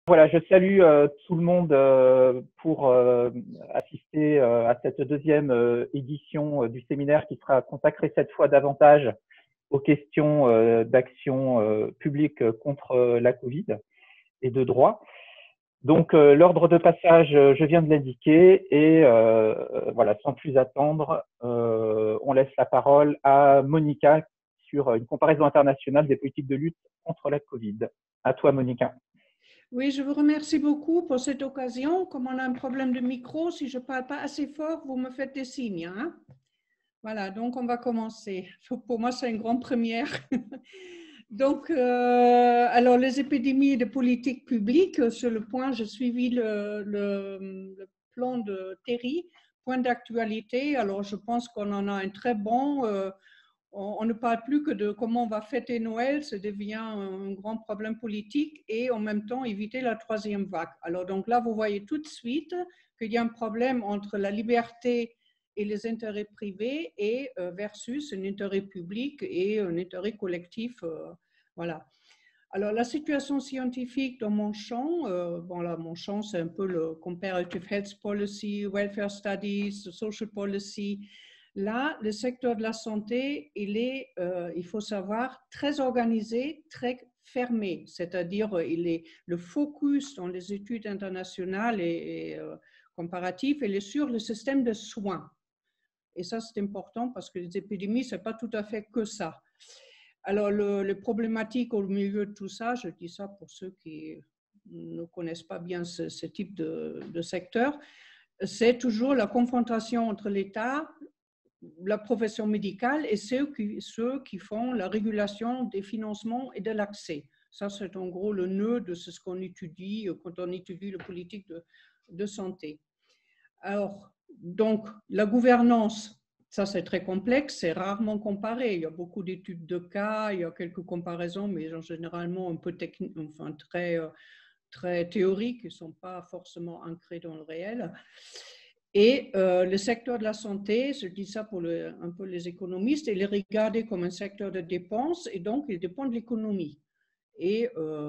Voilà, je salue tout le monde pour assister à cette deuxième édition du séminaire qui sera consacré cette fois davantage aux questions d'action publique contre la Covid et de droit. Donc l'ordre de passage, je viens de l'indiquer et voilà, sans plus attendre, on laisse la parole à Monica sur une comparaison internationale des politiques de lutte contre la Covid. À toi, Monica. Oui, je vous remercie beaucoup pour cette occasion. Comme on a un problème de micro, si je ne parle pas assez fort, vous me faites des signes. Hein? Voilà, donc on va commencer. Pour moi, c'est une grande première. Donc, alors les épidémies de politique publique, sur le point, j'ai suivi le plan de Terry, point d'actualité. Alors, je pense qu'on en a un très bon. On ne parle plus que de comment on va fêter Noël, ça devient un grand problème politique et en même temps éviter la troisième vague. Alors donc là, vous voyez tout de suite qu'il y a un problème entre la liberté et les intérêts privés et versus un intérêt public et un intérêt collectif. Voilà. Alors la situation scientifique dans mon champ, bon là mon champ c'est un peu le comparative health policy, welfare studies, social policy. Là, le secteur de la santé, il faut savoir, très organisé, très fermé, c'est-à-dire le focus dans les études internationales et comparatives, il est sur le système de soins. Et ça, c'est important parce que les épidémies, ce n'est pas tout à fait que ça. Alors, les problématiques au milieu de tout ça, je dis ça pour ceux qui ne connaissent pas bien ce type de secteur, c'est toujours la confrontation entre l'État, la profession médicale et ceux qui font la régulation des financements et de l'accès. Ça, c'est en gros le nœud de ce qu'on étudie quand on étudie la politique de santé. Alors, donc, la gouvernance, ça c'est très complexe, c'est rarement comparé. Il y a beaucoup d'études de cas, il y a quelques comparaisons, mais généralement un peu techniques, enfin très théoriques, qui ne sont pas forcément ancrées dans le réel. Et le secteur de la santé, je dis ça pour un peu les économistes, il est regardé comme un secteur de dépenses et donc il dépend de l'économie. Et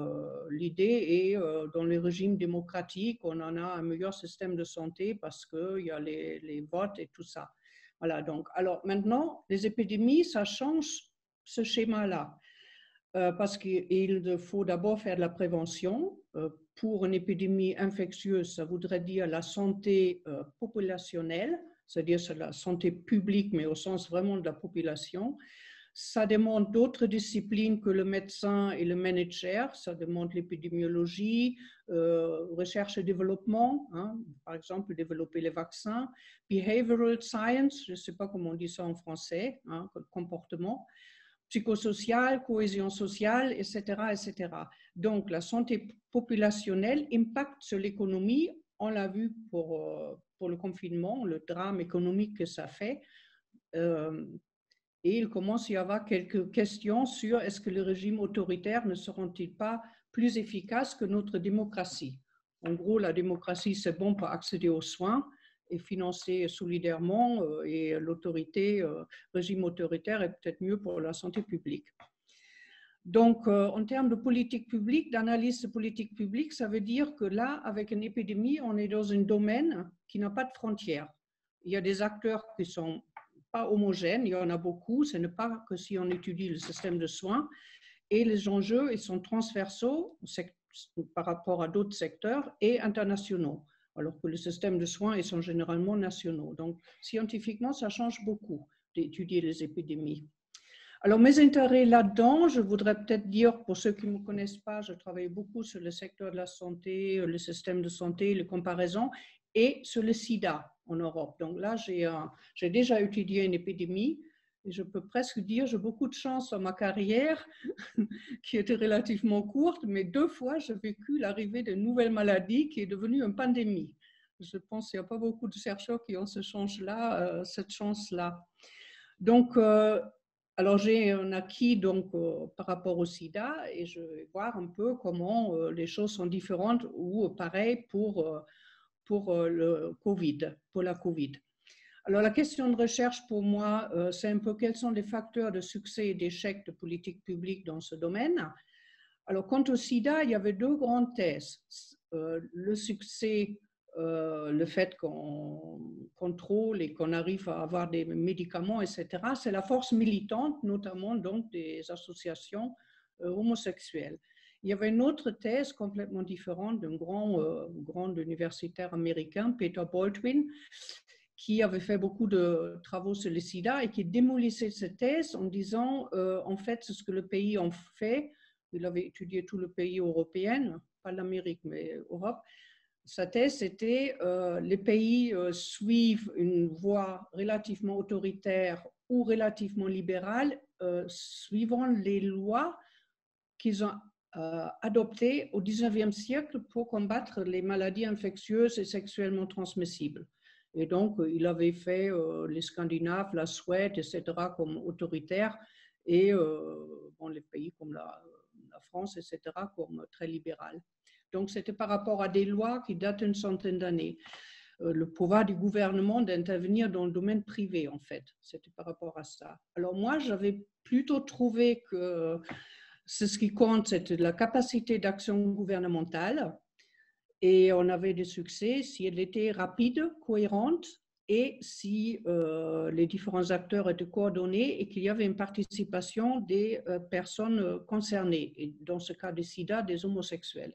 l'idée est, dans les régimes démocratiques, on en a un meilleur système de santé parce qu'il y a les votes et tout ça. Voilà, donc, alors maintenant, les épidémies, ça change ce schéma-là. Parce qu'il faut d'abord faire de la prévention. Pour une épidémie infectieuse, ça voudrait dire la santé populationnelle, c'est-à-dire la santé publique, mais au sens vraiment de la population. Ça demande d'autres disciplines que le médecin et le manager. Ça demande l'épidémiologie, recherche et développement, hein, par exemple développer les vaccins, behavioral science, je ne sais pas comment on dit ça en français, hein, comportement, psychosocial, cohésion sociale, etc., etc. Donc, la santé populationnelle impacte sur l'économie. On l'a vu pour le confinement, le drame économique que ça fait. Et il commence à y avoir quelques questions sur est-ce que les régimes autoritaires ne seront-ils pas plus efficaces que notre démocratie. En gros, la démocratie, c'est bon pour accéder aux soins et financer solidairement, et l'autorité, régime autoritaire est peut-être mieux pour la santé publique. Donc, en termes de politique publique, d'analyse de politique publique, ça veut dire que là, avec une épidémie, on est dans un domaine qui n'a pas de frontières. Il y a des acteurs qui sont pas homogènes, il y en a beaucoup, ce n'est pas que si on étudie le système de soins, et les enjeux, ils sont transversaux par rapport à d'autres secteurs et internationaux, alors que le système de soins, ils sont généralement nationaux. Donc, scientifiquement, ça change beaucoup d'étudier les épidémies. Alors, mes intérêts là-dedans, je voudrais peut-être dire, pour ceux qui ne me connaissent pas, je travaille beaucoup sur le secteur de la santé, le système de santé, les comparaisons, et sur le sida en Europe. Donc là, j'ai déjà étudié une épidémie, et je peux presque dire, j'ai beaucoup de chance dans ma carrière, qui était relativement courte, mais 2 fois, j'ai vécu l'arrivée d'une nouvelle maladie qui est devenue une pandémie. Je pense qu'il n'y a pas beaucoup de chercheurs qui ont cette chance-là. Donc, alors j'ai un acquis donc, par rapport au sida et je vais voir un peu comment les choses sont différentes ou pareilles pour le COVID, pour la COVID. Alors la question de recherche pour moi, c'est un peu quels sont les facteurs de succès et d'échec de politique publique dans ce domaine. Alors, quant au sida, il y avait deux grandes thèses. Le succès, le fait qu'on contrôle et qu'on arrive à avoir des médicaments, etc. C'est la force militante, notamment donc des associations homosexuelles. Il y avait une autre thèse complètement différente d'un grand universitaire américain, Peter Baldwin, qui avait fait beaucoup de travaux sur le sida et qui démolissait cette thèse en disant, en fait, c'est ce que le pays en fait. Il avait étudié tout le pays européen, pas l'Amérique, mais Europe. Sa thèse, c'était les pays suivent une voie relativement autoritaire ou relativement libérale, suivant les lois qu'ils ont adoptées au 19e siècle pour combattre les maladies infectieuses et sexuellement transmissibles. Et donc, il avait fait les Scandinaves, la Suède, etc., comme autoritaires, et bon, les pays comme la France, etc., comme très libéral. Donc, c'était par rapport à des lois qui datent d'une centaine d'années. Le pouvoir du gouvernement d'intervenir dans le domaine privé, en fait. C'était par rapport à ça. Alors, moi, j'avais plutôt trouvé que ce qui compte, c'était la capacité d'action gouvernementale. Et on avait des succès si elle était rapide, cohérente, et si les différents acteurs étaient coordonnés et qu'il y avait une participation des personnes concernées, et dans ce cas des sida, des homosexuels.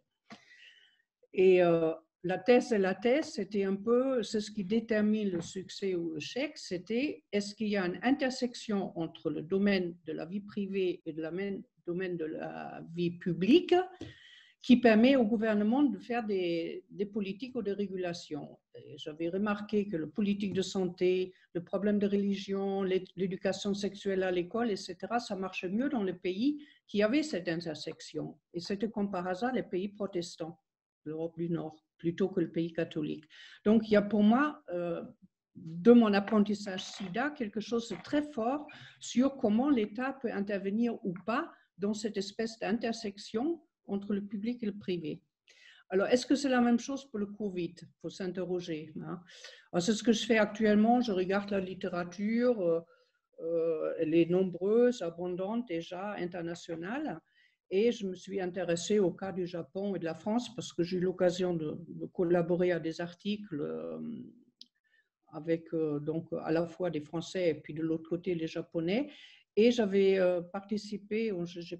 Et la thèse, c'était un peu, c'est ce qui détermine le succès ou l'échec, c'était est-ce qu'il y a une intersection entre le domaine de la vie privée et le domaine de la vie publique qui permet au gouvernement de faire des politiques ou des régulations. J'avais remarqué que le politique de santé, le problème de religion, l'éducation sexuelle à l'école, etc., ça marchait mieux dans les pays qui avaient cette intersection. Et c'était comme par hasard les pays protestants, l'Europe du Nord, plutôt que le pays catholique. Donc, il y a pour moi, de mon apprentissage SIDA, quelque chose de très fort sur comment l'État peut intervenir ou pas dans cette espèce d'intersection entre le public et le privé. Alors, est-ce que c'est la même chose pour le Covid? Il faut s'interroger. Hein. C'est ce que je fais actuellement. Je regarde la littérature, elle est nombreuse, abondante déjà, internationale. Et je me suis intéressée au cas du Japon et de la France parce que j'ai eu l'occasion de collaborer à des articles avec donc à la fois des Français et puis de l'autre côté les Japonais. Et j'avais participé,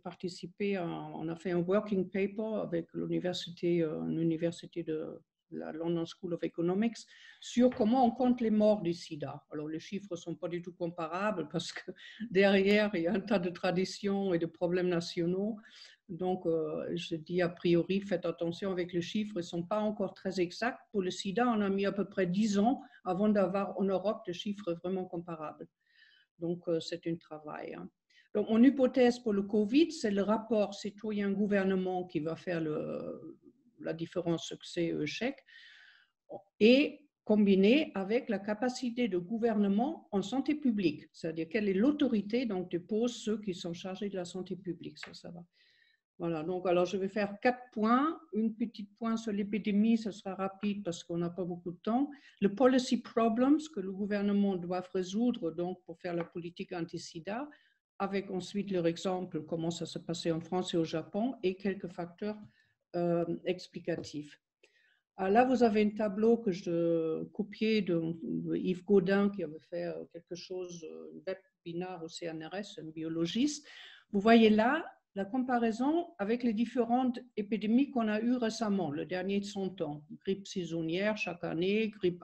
on a fait un working paper avec une université de la London School of Economics sur comment on compte les morts du sida. Alors les chiffres ne sont pas du tout comparables parce que derrière il y a un tas de traditions et de problèmes nationaux. Donc je dis a priori, faites attention avec les chiffres, ils ne sont pas encore très exacts. Pour le sida, on a mis à peu près 10 ans avant d'avoir en Europe des chiffres vraiment comparables. Donc, c'est un travail. Hein. Donc, mon hypothèse pour le Covid, c'est le rapport citoyen-gouvernement qui va faire la différence succès-échec et combiné avec la capacité de gouvernement en santé publique, c'est-à-dire quelle est l'autorité dont déposent ceux qui sont chargés de la santé publique. Ça va. Voilà, donc alors je vais faire 4 points. Une petite point sur l'épidémie, ce sera rapide parce qu'on n'a pas beaucoup de temps. Le policy problems que le gouvernement doit résoudre donc pour faire la politique anti-sida, avec ensuite leur exemple, comment ça s'est passé en France et au Japon, et quelques facteurs explicatifs. Alors là, vous avez un tableau que je copiais de Yves Gaudin qui avait fait quelque chose, un webinaire au CNRS, un biologiste. Vous voyez là la comparaison avec les différentes épidémies qu'on a eues récemment, le dernier de 100 ans. Grippe saisonnière chaque année, grippe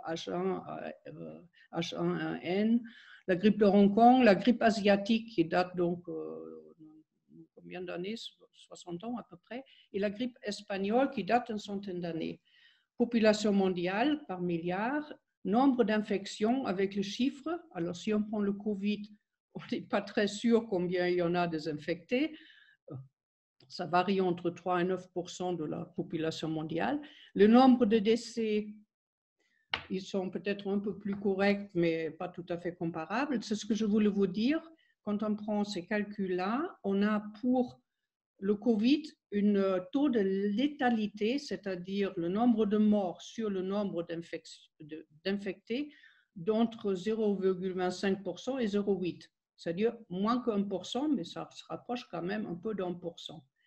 H1N, la grippe de Hong Kong, la grippe asiatique qui date donc combien d'années, 60 ans à peu près, et la grippe espagnole qui date d'une centaine d'années. Population mondiale par milliard, nombre d'infections avec le chiffre. Alors si on prend le Covid, on n'est pas très sûr combien il y en a des infectés. Ça varie entre 3 et 9% de la population mondiale. Le nombre de décès, ils sont peut-être un peu plus corrects, mais pas tout à fait comparables. C'est ce que je voulais vous dire. Quand on prend ces calculs-là, on a pour le Covid un taux de létalité, c'est-à-dire le nombre de morts sur le nombre d'infectés, d'entre 0,25% et 0,8%. C'est-à-dire moins que 1%, mais ça se rapproche quand même un peu d'1%.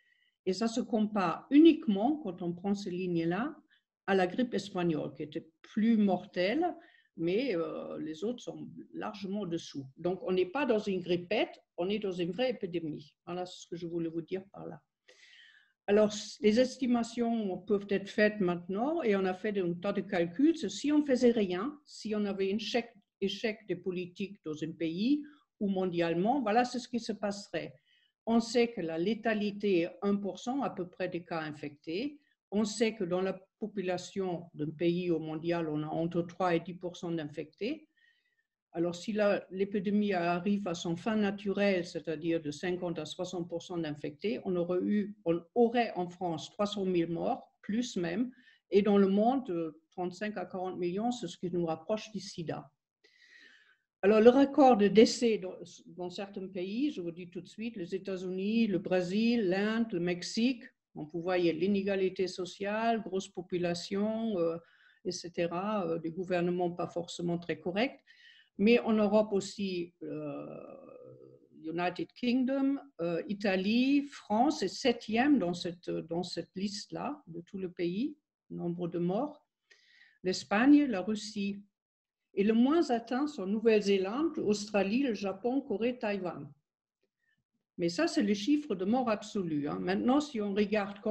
et ça se compare uniquement, quand on prend ces lignes-là, à la grippe espagnole, qui était plus mortelle, mais les autres sont largement au-dessous. Donc, on n'est pas dans une grippette, on est dans une vraie épidémie. Voilà ce que je voulais vous dire par là. Alors, les estimations peuvent être faites maintenant, et on a fait un tas de calculs. Si on ne faisait rien, si on avait un échec des politiques dans un pays ou mondialement, voilà ce qui se passerait. On sait que la létalité est 1% à peu près des cas infectés. On sait que dans la population d'un pays au mondial, on a entre 3 et 10% d'infectés. Alors, si l'épidémie arrive à son fin naturelle, c'est-à-dire de 50 à 60% d'infectés, on aurait en France 300 000 morts, plus même, et dans le monde, 35 à 40 millions, c'est ce qui nous rapproche du sida. Alors, le record de décès dans certains pays, je vous dis tout de suite, les États-Unis, le Brésil, l'Inde, le Mexique, donc vous voyez l'inégalité sociale, grosse population, etc., des gouvernements pas forcément très corrects. Mais en Europe aussi, United Kingdom, Italie, France est 7e dans cette liste-là de tous les pays, nombre de morts. L'Espagne, la Russie. Et le moins atteint sont Nouvelle-Zélande, Australie, le Japon, Corée, Taïwan. Mais ça, c'est le chiffre de mort absolu. Hein. Maintenant, si on regarde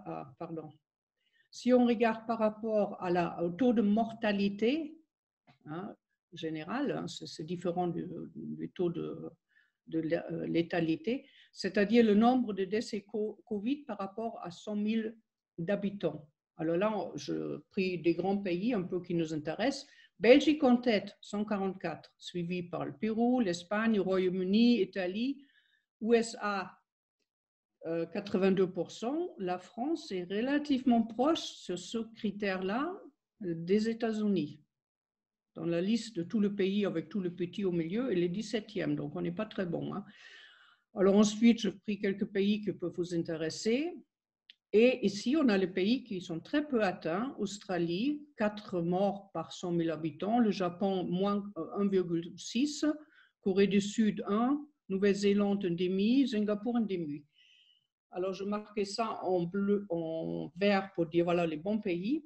par rapport au taux de mortalité, hein, général, hein, c'est différent du taux de létalité, c'est-à-dire le nombre de décès Covid par rapport à 100 000 d'habitants. Alors là, je pris des grands pays un peu qui nous intéressent. Belgique en tête, 144, suivi par le Pérou, l'Espagne, le Royaume-Uni, Italie, USA, 82%. La France est relativement proche sur ce critère-là des États-Unis. Dans la liste de tout le pays avec tout le petit au milieu, elle est 17e, donc on n'est pas très bon. Hein. Alors ensuite, j'ai pris quelques pays qui peuvent vous intéresser. Et ici, on a les pays qui sont très peu atteints. Australie, 4 morts par 100 000 habitants. Le Japon, moins 1,6. Corée du Sud, 1. Nouvelle-Zélande, 1,5. Singapour, 1,5. Alors, je marquais ça en vert pour dire, voilà, les bons pays.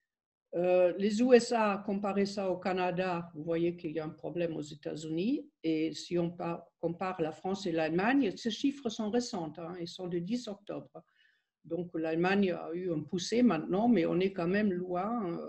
Les USA, comparez ça au Canada, vous voyez qu'il y a un problème aux États-Unis. Et si on compare la France et l'Allemagne, ces chiffres sont récents, hein, ils sont du 10 octobre. Donc l'Allemagne a eu un poussé maintenant, mais on est quand même loin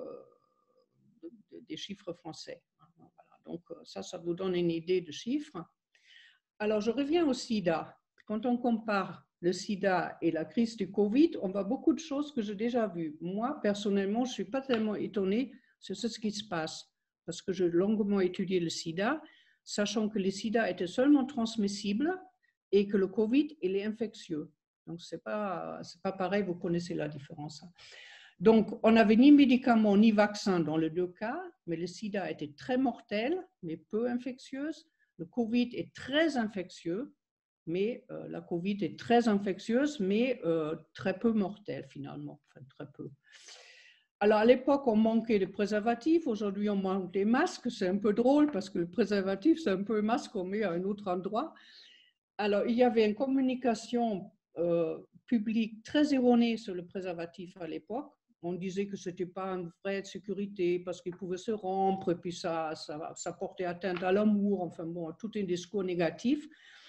des chiffres français. Voilà. Donc ça vous donne une idée de chiffres. Alors je reviens au sida. Quand on compare le sida et la crise du Covid, on voit beaucoup de choses que j'ai déjà vues. Moi, personnellement, je ne suis pas tellement étonnée sur ce qui se passe, parce que j'ai longuement étudié le sida, sachant que le sida était seulement transmissible et que le Covid, il est infectieux. Donc, ce n'est pas pareil, vous connaissez la différence. Donc, on n'avait ni médicaments ni vaccin dans les deux cas, mais le sida était très mortel, mais peu infectieuse. Le Covid est très infectieux, mais la Covid est très infectieuse, mais très peu mortelle finalement, enfin très peu. Alors à l'époque, on manquait de préservatifs, aujourd'hui on manque des masques, c'est un peu drôle parce que le préservatif, c'est un peu un masque qu'on met à un autre endroit. Alors il y avait une communication publique très erronée sur le préservatif à l'époque. On disait que ce n'était pas une vraie sécurité parce qu'il pouvait se rompre et puis ça portait atteinte à l'amour, enfin bon, tout un discours négatif.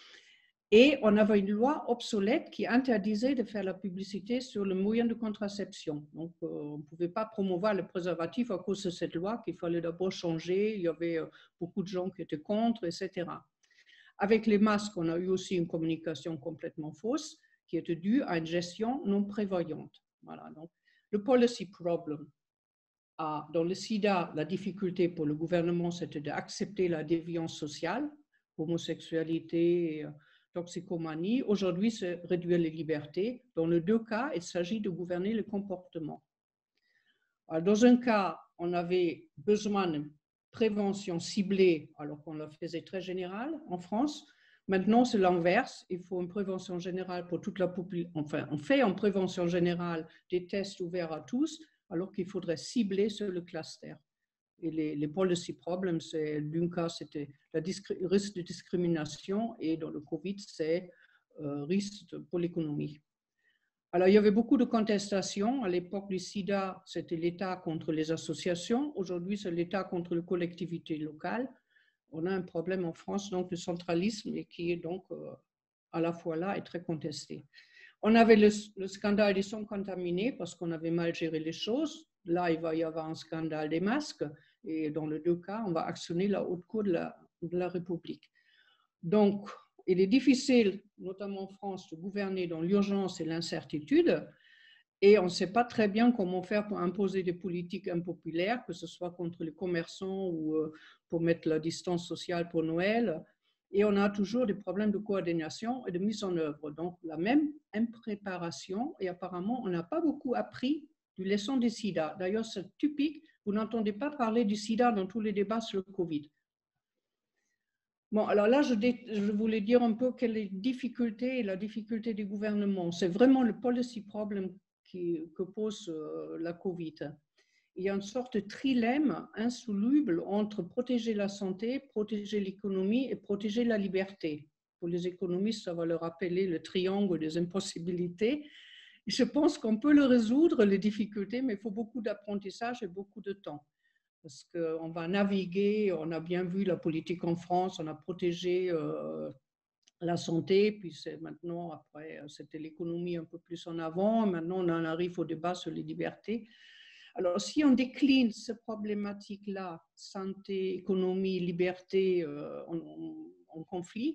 Et on avait une loi obsolète qui interdisait de faire la publicité sur le moyen de contraception. Donc, on ne pouvait pas promouvoir le préservatif à cause de cette loi qu'il fallait d'abord changer. Il y avait beaucoup de gens qui étaient contre, etc. Avec les masques, on a eu aussi une communication complètement fausse qui était due à une gestion non prévoyante. Voilà, donc le policy problem. Dans le sida, la difficulté pour le gouvernement, c'était d'accepter la déviance sociale, homosexualité, toxicomanie. Aujourd'hui, c'est réduire les libertés. Dans les deux cas, il s'agit de gouverner le comportement. Alors, dans un cas, on avait besoin de prévention ciblée, alors qu'on la faisait très générale en France. Maintenant, c'est l'inverse. Il faut une prévention générale pour toute la population. Enfin, on fait en prévention générale des tests ouverts à tous, alors qu'il faudrait cibler sur le cluster. Et les policy problems, d'un cas, c'était le risque de discrimination et dans le Covid, c'est risque pour l'économie. Alors, il y avait beaucoup de contestations. À l'époque du sida, c'était l'État contre les associations. Aujourd'hui, c'est l'État contre les collectivités locales. On a un problème en France donc, de centralisme et qui est donc à la fois là et très contesté. On avait le scandale des sons contaminés parce qu'on avait mal géré les choses. Là, il va y avoir un scandale des masques et dans les deux cas, on va actionner la haute cour de la République. Donc, il est difficile, notamment en France, de gouverner dans l'urgence et l'incertitude. Et on ne sait pas très bien comment faire pour imposer des politiques impopulaires, que ce soit contre les commerçants ou pour mettre la distance sociale pour Noël. Et on a toujours des problèmes de coordination et de mise en œuvre. Donc, la même impréparation. Et apparemment, on n'a pas beaucoup appris du leçon du sida. D'ailleurs, c'est typique. Vous n'entendez pas parler du sida dans tous les débats sur le Covid. Bon, alors là, je voulais dire un peu quelle est la difficulté du gouvernement. C'est vraiment le policy problem que pose la Covid. Il y a une sorte de trilemme insoluble entre protéger la santé, protéger l'économie et protéger la liberté. Pour les économistes, ça va leur rappeler le triangle des impossibilités. Et je pense qu'on peut le résoudre, les difficultés, mais il faut beaucoup d'apprentissage et beaucoup de temps. Parce qu'on va naviguer, on a bien vu la politique en France, on a protégé la santé, puis maintenant, après, c'était l'économie un peu plus en avant, maintenant on en arrive au débat sur les libertés. Alors, si on décline ces problématiques-là, santé, économie, liberté, en conflit,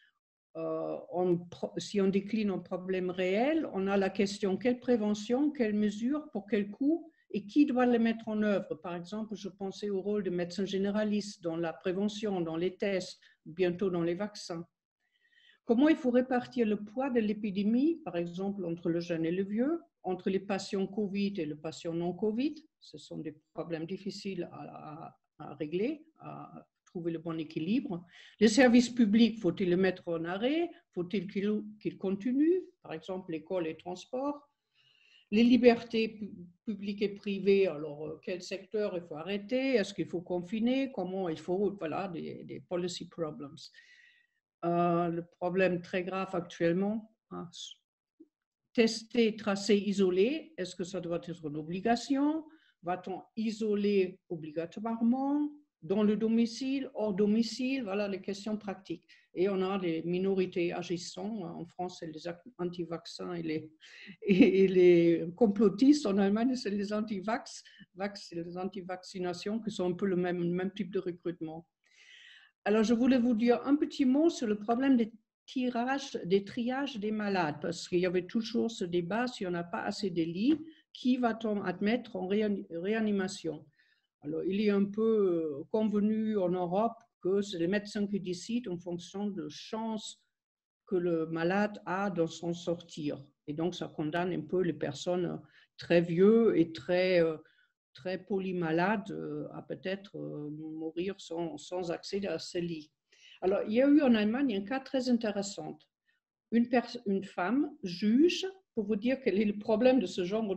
si on décline en problème réel, on a la question quelle prévention, quelles mesures, pour quel coût et qui doit les mettre en œuvre. Par exemple, je pensais au rôle de médecins généralistes dans la prévention, dans les tests, bientôt dans les vaccins. Comment il faut répartir le poids de l'épidémie, par exemple, entre le jeune et le vieux, entre les patients Covid et les patients non Covid. Ce sont des problèmes difficiles à régler, à trouver le bon équilibre. Les services publics, faut-il les mettre en arrêt? Faut-il qu'ils continuent? Par exemple, l'école et les transports. Les libertés publiques et privées, alors quel secteur il faut arrêter? Est-ce qu'il faut confiner? Comment il faut, voilà, des policy problems. Le problème très grave actuellement, hein, tester, tracer, isoler, est-ce que ça doit être une obligation? Va-t-on isoler obligatoirement dans le domicile, hors domicile? Voilà les questions pratiques. Et on a les minorités agissantes. En France, c'est les anti-vaccins et les complotistes. En Allemagne, c'est les anti-vax, les anti-vaccinations qui sont un peu le même type de recrutement. Alors, je voulais vous dire un petit mot sur le problème des triages des malades, parce qu'il y avait toujours ce débat, si on n'a pas assez de lits, qui va-t-on admettre en réanimation? Alors, il est un peu convenu en Europe que c'est les médecins qui décident en fonction de chance que le malade a d'en s'en sortir. Et donc, ça condamne un peu les personnes très vieux et très polymalades à peut-être mourir sans accès à ces lits. Alors, il y a eu en Allemagne un cas très intéressant. Une femme juge, pour vous dire quel est le problème de ce genre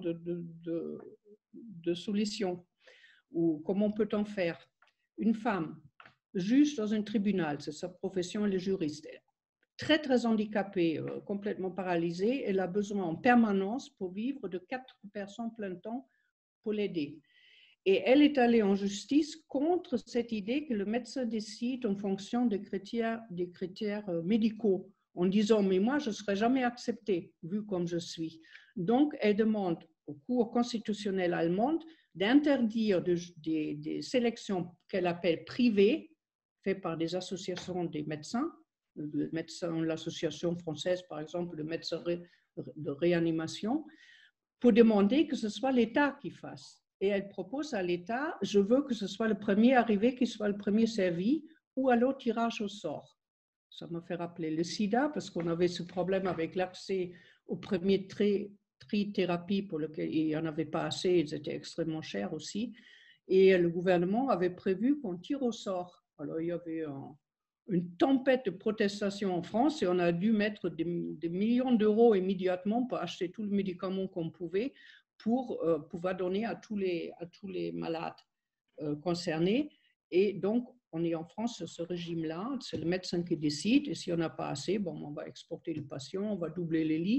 de solution, ou comment peut-on faire. Une femme juge dans un tribunal, c'est sa profession, elle est juriste, très très handicapée, complètement paralysée, elle a besoin en permanence pour vivre de 4 personnes plein temps pour l'aider. Et elle est allée en justice contre cette idée que le médecin décide en fonction des critères médicaux, en disant « mais moi, je ne serai jamais acceptée, vu comme je suis ». Donc, elle demande au Cour constitutionnelle allemande d'interdire des sélections qu'elle appelle privées, faites par des associations des médecins, l'association française, par exemple, de médecins de réanimation, pour demander que ce soit l'État qui fasse. Et elle propose à l'État, je veux que ce soit le premier arrivé qui soit le premier servi, ou alors tirage au sort. Ça m'a fait rappeler le sida, parce qu'on avait ce problème avec l'accès au premier tri-thérapie pour lequel il n'y en avait pas assez, ils étaient extrêmement chers aussi. Et le gouvernement avait prévu qu'on tire au sort. Alors il y avait une tempête de protestations en France et on a dû mettre des millions d'euros immédiatement pour acheter tous les médicaments qu'on pouvait pour pouvoir donner à tous les malades concernés. Et donc, on est en France sur ce régime-là, c'est le médecin qui décide et si on n'a pas assez, bon, on va exporter les patients, on va doubler les lits.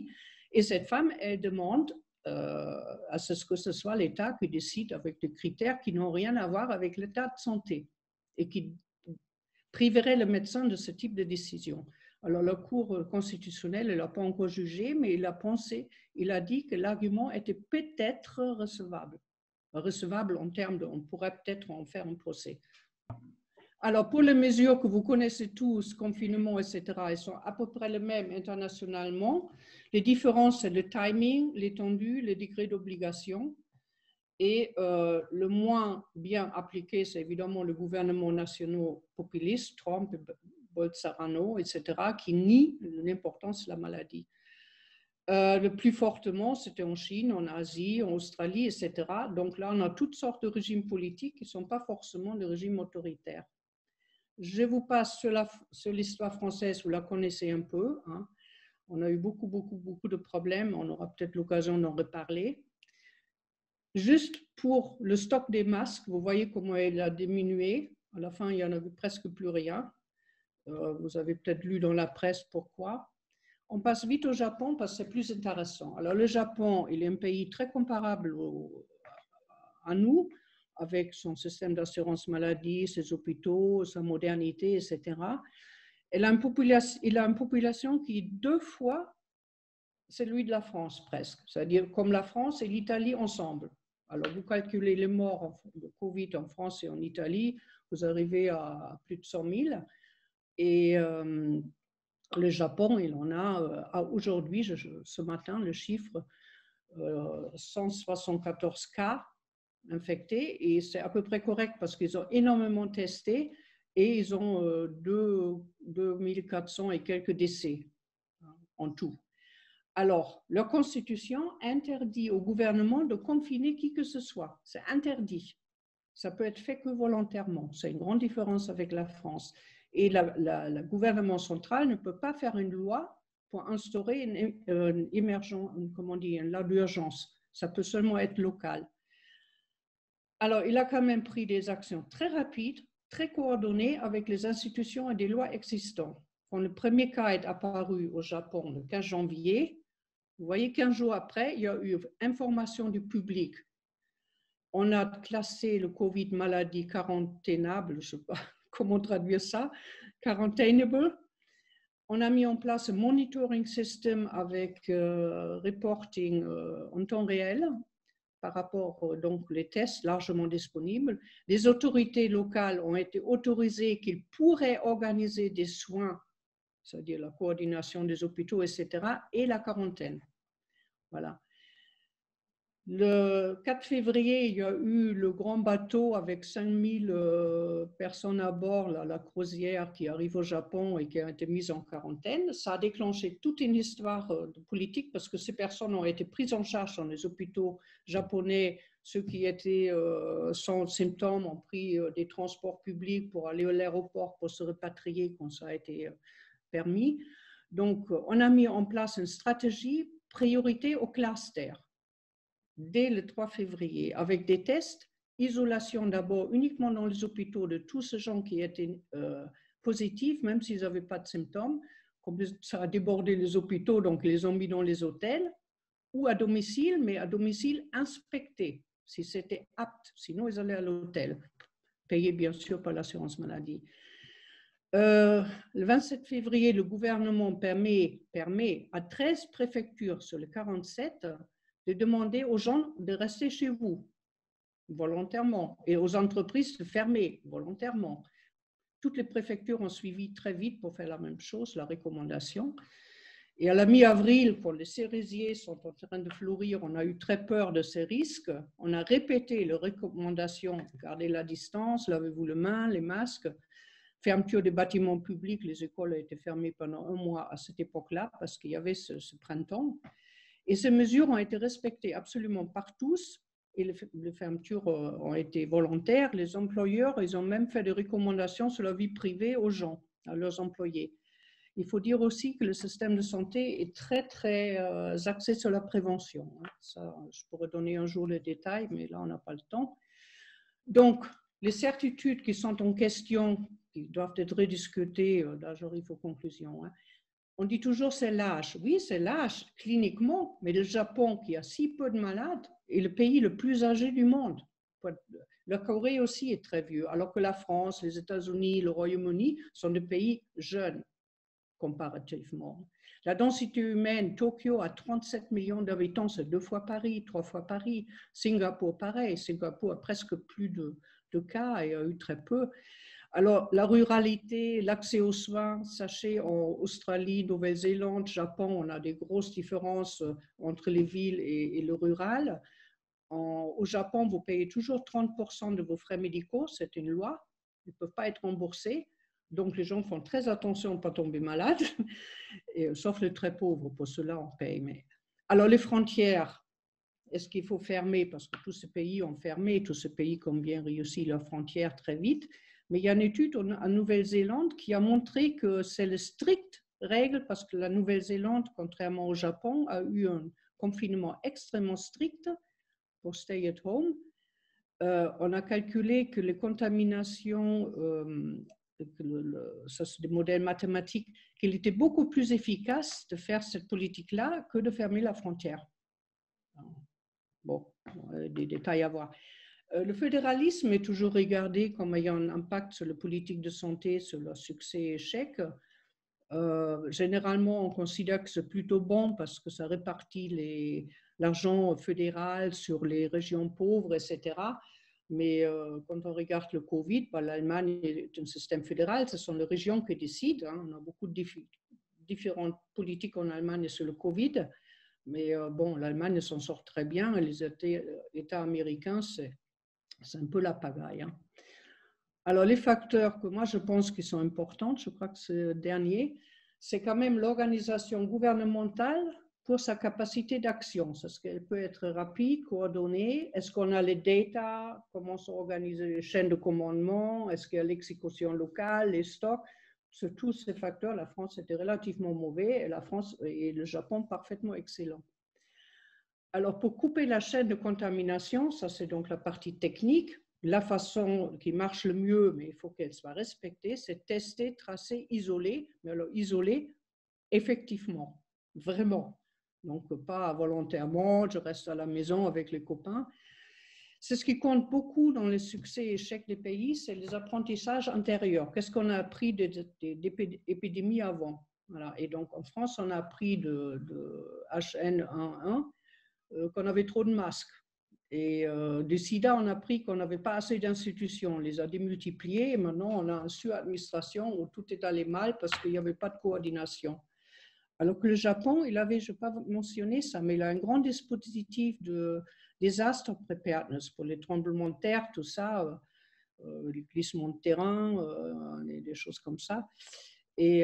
Et cette femme, elle demande à ce que ce soit l'État qui décide avec des critères qui n'ont rien à voir avec l'état de santé et qui priverait le médecin de ce type de décision. Alors, la Cour constitutionnelle, elle n'a pas encore jugé, mais il a pensé, il a dit que l'argument était peut-être recevable. Recevable en termes de, on pourrait peut-être en faire un procès. Alors, pour les mesures que vous connaissez tous, confinement, etc., elles sont à peu près les mêmes internationalement. Les différences, c'est le timing, l'étendue, le degré d'obligation. Et le moins bien appliqué, c'est évidemment le gouvernement national populiste, Trump, Bolsonaro, etc., qui nie l'importance de la maladie. Le plus fortement, c'était en Chine, en Asie, en Australie, etc. Donc là, on a toutes sortes de régimes politiques qui ne sont pas forcément des régimes autoritaires. Je vous passe sur l'histoire française, vous la connaissez un peu. Hein. On a eu beaucoup de problèmes, on aura peut-être l'occasion d'en reparler. Juste pour le stock des masques, vous voyez comment il a diminué. À la fin, il n'y en avait presque plus rien. Vous avez peut-être lu dans la presse pourquoi. On passe vite au Japon parce que c'est plus intéressant. Alors, le Japon, il est un pays très comparable à nous, avec son système d'assurance maladie, ses hôpitaux, sa modernité, etc. Il a une population qui est 2 fois celui de la France, presque. C'est-à-dire comme la France et l'Italie ensemble. Alors, vous calculez les morts de Covid en France et en Italie, vous arrivez à plus de 100 000. Et le Japon, il en a aujourd'hui, ce matin, le chiffre 174 cas infectés. Et c'est à peu près correct parce qu'ils ont énormément testé et ils ont 2400 et quelques décès en tout. Alors, leur constitution interdit au gouvernement de confiner qui que ce soit. C'est interdit. Ça peut être fait que volontairement. C'est une grande différence avec la France. Et le gouvernement central ne peut pas faire une loi pour instaurer une l'urgence. Ça peut seulement être local. Alors, il a quand même pris des actions très rapides, très coordonnées avec les institutions et des lois existantes. Quand le premier cas est apparu au Japon le 15 janvier, vous voyez, 15 jours après, il y a eu information du public. On a classé le Covid maladie quarantainable, je ne sais pas comment traduire ça, quarantainable. On a mis en place un monitoring system avec reporting en temps réel par rapport donc les tests largement disponibles. Les autorités locales ont été autorisées qu'ils pourraient organiser des soins, c'est-à-dire la coordination des hôpitaux, etc., et la quarantaine. Voilà. Le 4 février, il y a eu le grand bateau avec 5000 personnes à bord, la croisière qui arrive au Japon et qui a été mise en quarantaine. Ça a déclenché toute une histoire de politique parce que ces personnes ont été prises en charge dans les hôpitaux japonais. Ceux qui étaient sans symptômes ont pris des transports publics pour aller à l'aéroport pour se repatrier quand ça a été permis. Donc, on a mis en place une stratégie priorité au cluster dès le 3 février, avec des tests, isolation d'abord uniquement dans les hôpitaux de tous ces gens qui étaient positifs, même s'ils n'avaient pas de symptômes, comme ça a débordé les hôpitaux, donc ils les ont mis dans les hôtels, ou à domicile, mais à domicile inspecté, si c'était apte, sinon ils allaient à l'hôtel, payé bien sûr par l'assurance maladie. Le 27 février, le gouvernement permet à 13 préfectures sur les 47 de demander aux gens de rester chez vous volontairement et aux entreprises de fermer volontairement. Toutes les préfectures ont suivi très vite pour faire la même chose, la recommandation. Et à la mi-avril, quand les cerisiers sont en train de fleurir, on a eu très peur de ces risques. On a répété les recommandations, gardez la distance, lavez-vous les mains, les masques, fermeture des bâtiments publics, les écoles ont été fermées pendant 1 mois à cette époque-là parce qu'il y avait ce printemps. Et ces mesures ont été respectées absolument par tous et les fermetures ont été volontaires. Les employeurs, ils ont même fait des recommandations sur la vie privée aux gens, à leurs employés. Il faut dire aussi que le système de santé est très axé sur la prévention. Ça, je pourrais donner un jour les détails, mais là, on n'a pas le temps. Donc, les certitudes qui sont en question, qui doivent être rediscutées, là j'arrive aux conclusions. On dit toujours c'est lâche. Oui, c'est lâche cliniquement, mais le Japon, qui a si peu de malades, est le pays le plus âgé du monde. La Corée aussi est très vieux, alors que la France, les États-Unis, le Royaume-Uni sont des pays jeunes comparativement. La densité humaine, Tokyo a 37 millions d'habitants, c'est 2 fois Paris, 3 fois Paris. Singapour, pareil. Singapour a presque plus de cas et a eu très peu. Alors, la ruralité, l'accès aux soins, sachez, en Australie, Nouvelle-Zélande, Japon, on a des grosses différences entre les villes et le rural. Au Japon, vous payez toujours 30% de vos frais médicaux, c'est une loi, ils ne peuvent pas être remboursés. Donc, les gens font très attention à ne pas tomber malades, et, sauf les très pauvres, pour cela on paye. Mais... Alors, les frontières, est-ce qu'il faut fermer? Parce que tous ces pays ont fermé, tous ces pays ont bien réussi leurs frontières très vite. Mais il y a une étude en Nouvelle-Zélande qui a montré que c'est le strict règle, parce que la Nouvelle-Zélande, contrairement au Japon, a eu un confinement extrêmement strict pour stay at home. On a calculé que les contaminations, ça c'est des modèles mathématiques, qu'il était beaucoup plus efficace de faire cette politique-là que de fermer la frontière. Bon, des détails à voir. Le fédéralisme est toujours regardé comme ayant un impact sur la politique de santé, sur leur succès et échec. Généralement, on considère que c'est plutôt bon parce que ça répartit l'argent fédéral sur les régions pauvres, etc. Mais quand on regarde le Covid, l'Allemagne est un système fédéral, ce sont les régions qui décident. Hein. On a beaucoup de différentes politiques en Allemagne sur le Covid. Mais bon, l'Allemagne s'en sort très bien et les États américains, c'est un peu la pagaille. Hein. Alors, les facteurs que moi je pense qui sont importants, je crois que c'est le dernier, c'est quand même l'organisation gouvernementale pour sa capacité d'action. Est-ce qu'elle peut être rapide, coordonnée? Est-ce qu'on a les data? Comment sont organisées les chaînes de commandement? Est-ce qu'il y a l'exécution locale, les stocks? Sur tous ces facteurs, la France était relativement mauvais et la France et le Japon parfaitement excellents. Alors, pour couper la chaîne de contamination, ça c'est donc la partie technique, la façon qui marche le mieux, mais il faut qu'elle soit respectée, c'est tester, tracer, isoler, mais alors isoler effectivement, vraiment. Donc, pas volontairement, je reste à la maison avec les copains. C'est ce qui compte beaucoup dans les succès et échecs des pays, c'est les apprentissages intérieurs. Qu'est-ce qu'on a appris d'épidémies avant? Voilà. Et donc, en France, on a appris de H1N1 qu'on avait trop de masques. Et du sida, on a appris qu'on n'avait pas assez d'institutions. On les a démultipliées et maintenant, on a une sur-administration où tout est allé mal parce qu'il n'y avait pas de coordination. Alors que le Japon, il avait, je ne vais pas mentionner ça, mais il a un grand dispositif de disaster preparedness pour les tremblements de terre, tout ça, les glissements de terrain, des choses comme ça. Et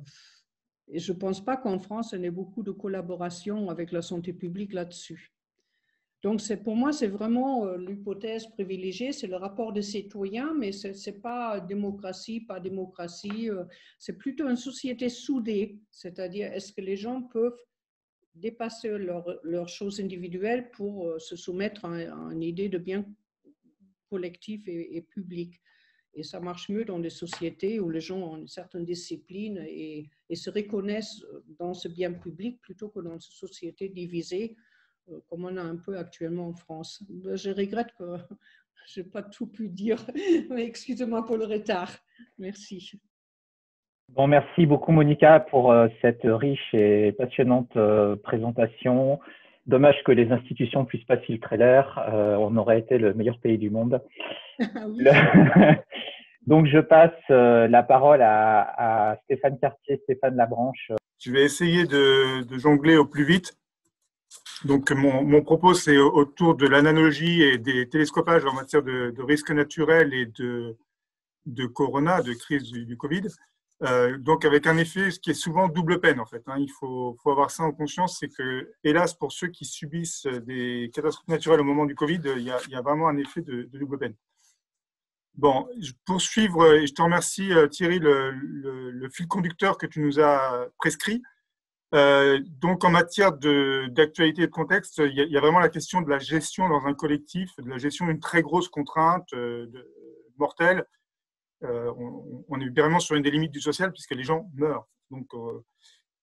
je ne pense pas qu'en France, on ait beaucoup de collaboration avec la santé publique là-dessus. Donc, pour moi, c'est vraiment l'hypothèse privilégiée, c'est le rapport des citoyens, mais ce n'est pas démocratie, pas démocratie, c'est plutôt une société soudée, c'est-à-dire est-ce que les gens peuvent dépasser leurs choses individuelles pour se soumettre à une idée de bien collectif et public. Et ça marche mieux dans des sociétés où les gens ont une certaine discipline et se reconnaissent dans ce bien public plutôt que dans une société divisée comme on a un peu actuellement en France. Je regrette que je n'ai pas tout pu dire, mais excusez-moi pour le retard. Merci. Bon, merci beaucoup Monica pour cette riche et passionnante présentation. Dommage que les institutions ne puissent pas filtrer l'air. On aurait été le meilleur pays du monde. Oui. Donc, je passe la parole à Stéphane Cartier, Stéphane Labranche. Je vais essayer de jongler au plus vite. Donc, mon propos, c'est autour de l'analogie et des télescopages en matière de risques naturels et de corona, de crise du Covid. Donc, avec un effet, ce qui est souvent double peine, en fait. Hein. Il faut avoir ça en conscience, c'est que, hélas, pour ceux qui subissent des catastrophes naturelles au moment du Covid, il y a vraiment un effet de double peine. Bon, pour suivre, et je te remercie Thierry, le fil conducteur que tu nous as prescrit. Donc, en matière d'actualité et de contexte, il y a vraiment la question de la gestion dans un collectif, de la gestion d'une très grosse contrainte mortelle. On est vraiment sur une des limites du social puisque les gens meurent. Donc,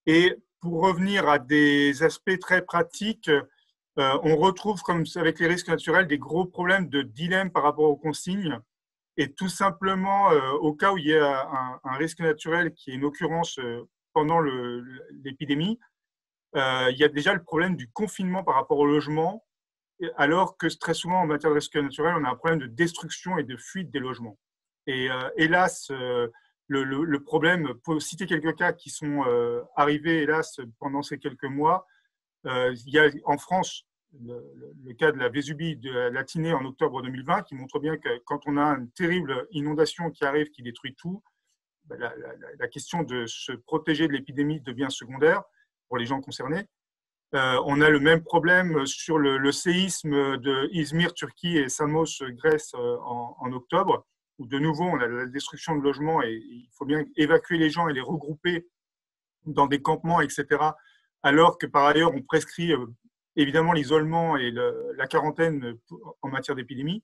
Et pour revenir à des aspects très pratiques, on retrouve, comme avec les risques naturels, des gros problèmes de dilemme par rapport aux consignes. Et tout simplement, au cas où il y a un risque naturel qui est une occurrence pendant l'épidémie, il y a déjà le problème du confinement par rapport au logement, alors que très souvent, en matière de risque naturel, on a un problème de destruction et de fuite des logements. Et hélas, le problème, pour citer quelques cas qui sont arrivés, hélas, pendant ces quelques mois, il y a en France le cas de la Vésubie de la Latinée en octobre 2020, qui montre bien que quand on a une terrible inondation qui arrive, qui détruit tout, la question de se protéger de l'épidémie devient secondaire pour les gens concernés. On a le même problème sur le séisme de Izmir, Turquie, et Samos, Grèce, en octobre, où de nouveau on a la destruction de logements et il faut bien évacuer les gens et les regrouper dans des campements, etc. Alors que par ailleurs on prescrit évidemment l'isolement et la quarantaine en matière d'épidémie.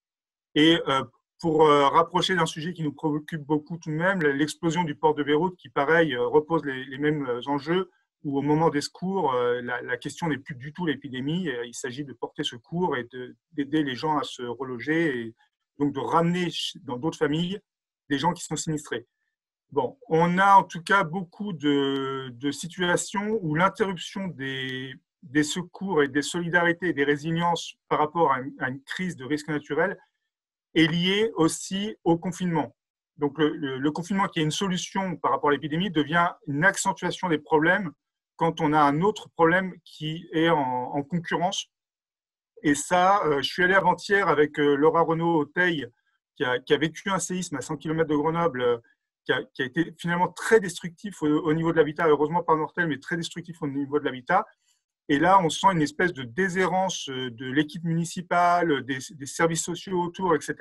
Et pour rapprocher d'un sujet qui nous préoccupe beaucoup tout de même, l'explosion du port de Beyrouth, qui pareil repose les mêmes enjeux, où au moment des secours, la question n'est plus du tout l'épidémie, il s'agit de porter secours et d'aider les gens à se reloger, et donc de ramener dans d'autres familles des gens qui sont sinistrés. Bon, on a en tout cas beaucoup de situations où l'interruption des secours et des solidarités et des résiliences par rapport à une crise de risque naturel est liée aussi au confinement. Donc le confinement, qui est une solution par rapport à l'épidémie, devient une accentuation des problèmes quand on a un autre problème qui est en concurrence. Et ça, je suis allé avant-hier avec Laura Renaud au Teil, qui a vécu un séisme à 100 km de Grenoble, qui a été finalement très destructif au niveau de l'habitat, heureusement pas mortel, mais très destructif au niveau de l'habitat. Et là, on sent une espèce de déshérence de l'équipe municipale, des services sociaux autour, etc.,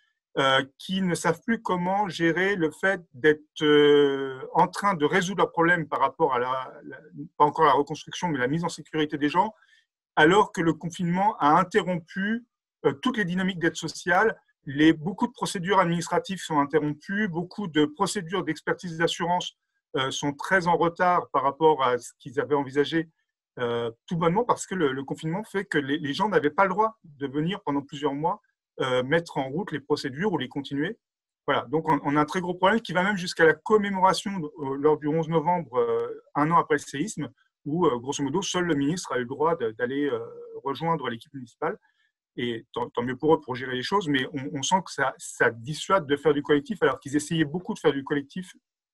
qui ne savent plus comment gérer le fait d'être en train de résoudre leurs problèmes par rapport à pas encore la reconstruction, mais la mise en sécurité des gens, alors que le confinement a interrompu toutes les dynamiques d'aide sociale. Beaucoup de procédures administratives sont interrompues, beaucoup de procédures d'expertise d'assurance sont très en retard par rapport à ce qu'ils avaient envisagé, tout bonnement parce que le confinement fait que les gens n'avaient pas le droit de venir pendant plusieurs mois mettre en route les procédures ou les continuer. Voilà, donc on a un très gros problème qui va même jusqu'à la commémoration lors du 11 novembre, un an après le séisme, où grosso modo, seul le ministre a eu le droit d'aller rejoindre l'équipe municipale. Et tant mieux pour eux pour gérer les choses, mais on sent que ça dissuade de faire du collectif, alors qu'ils essayaient beaucoup de faire du collectif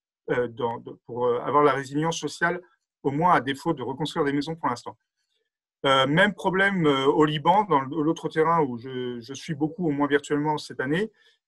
pour avoir la résilience sociale, au moins à défaut de reconstruire des maisons pour l'instant. Même problème au Liban, dans l'autre terrain où je suis beaucoup, au moins virtuellement cette année.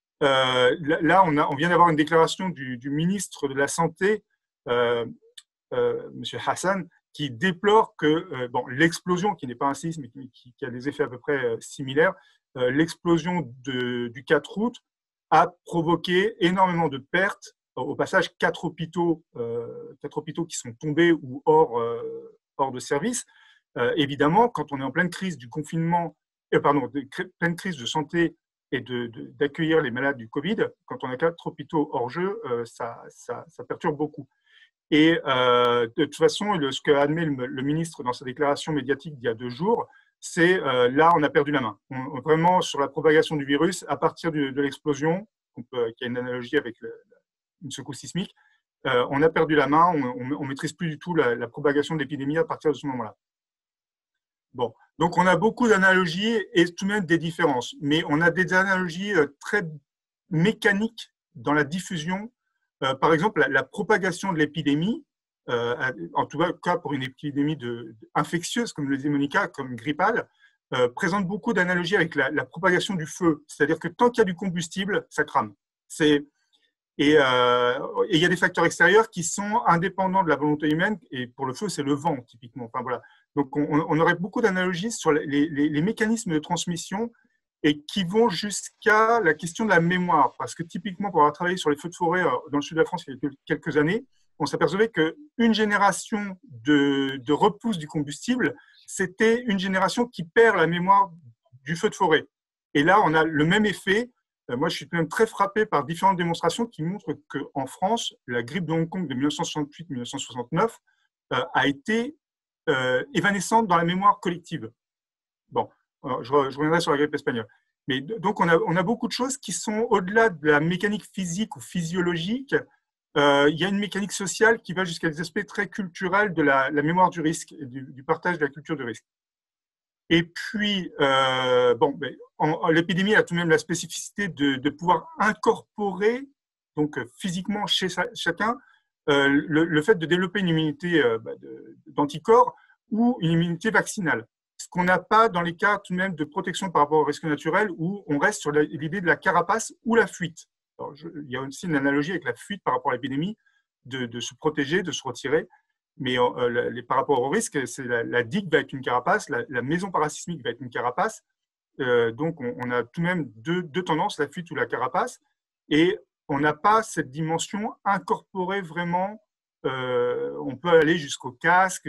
Là, on vient d'avoir une déclaration du ministre de la Santé, M. Hassan, qui déplore que l'explosion, qui n'est pas un séisme, mais qui a des effets à peu près similaires, l'explosion du 4 août a provoqué énormément de pertes. Au passage, 4 hôpitaux qui sont tombés ou hors de service. Évidemment, quand on est en pleine crise du confinement, pleine crise de santé et d'accueillir les malades du Covid, quand on a 4 hôpitaux hors jeu, ça perturbe beaucoup. Et de toute façon, ce qu'a admis le ministre dans sa déclaration médiatique d'il y a 2 jours, c'est là, on a perdu la main. Vraiment, sur la propagation du virus, à partir de l'explosion, qui a une analogie avec une secousse sismique, on a perdu la main, on ne maîtrise plus du tout la propagation de l'épidémie à partir de ce moment-là. Bon, donc on a beaucoup d'analogies et tout de même des différences, mais on a des analogies très mécaniques dans la diffusion. Par exemple, la propagation de l'épidémie, en tout cas pour une épidémie infectieuse, comme le disait Monica, comme grippale, présente beaucoup d'analogies avec la propagation du feu. C'est-à-dire que tant qu'il y a du combustible, ça crame. Et il y a des facteurs extérieurs qui sont indépendants de la volonté humaine, et pour le feu, c'est le vent, typiquement. Enfin, voilà. Donc, on aurait beaucoup d'analogies sur les mécanismes de transmission et qui vont jusqu'à la question de la mémoire. Parce que typiquement, pour avoir travaillé sur les feux de forêt dans le sud de la France il y a quelques années, on s'apercevait qu'une génération de repousse du combustible, c'était une génération qui perd la mémoire du feu de forêt. Et là, on a le même effet. Moi, je suis même très frappé par différentes démonstrations qui montrent qu'en France, la grippe de Hong Kong de 1968-1969 a été évanescente dans la mémoire collective. Bon, alors, je reviendrai sur la grippe espagnole. Mais donc, on a beaucoup de choses qui sont au-delà de la mécanique physique ou physiologique. Il y a une mécanique sociale qui va jusqu'à des aspects très culturels de la mémoire du risque, et du partage de la culture du risque. Et puis, l'épidémie a tout de même la spécificité de pouvoir incorporer, donc physiquement chez chacun, le fait de développer une immunité d'anticorps ou une immunité vaccinale. Ce qu'on n'a pas dans les cas tout de même de protection par rapport au risque naturel où on reste sur l'idée de la carapace ou la fuite. Alors, il y a aussi une analogie avec la fuite par rapport à l'épidémie, de se protéger, de se retirer. Mais par rapport au risque, c'est la digue va être une carapace, la maison parasismique va être une carapace. Donc, on a tout de même deux tendances, la fuite ou la carapace. Et on n'a pas cette dimension incorporée vraiment. On peut aller jusqu'au casque,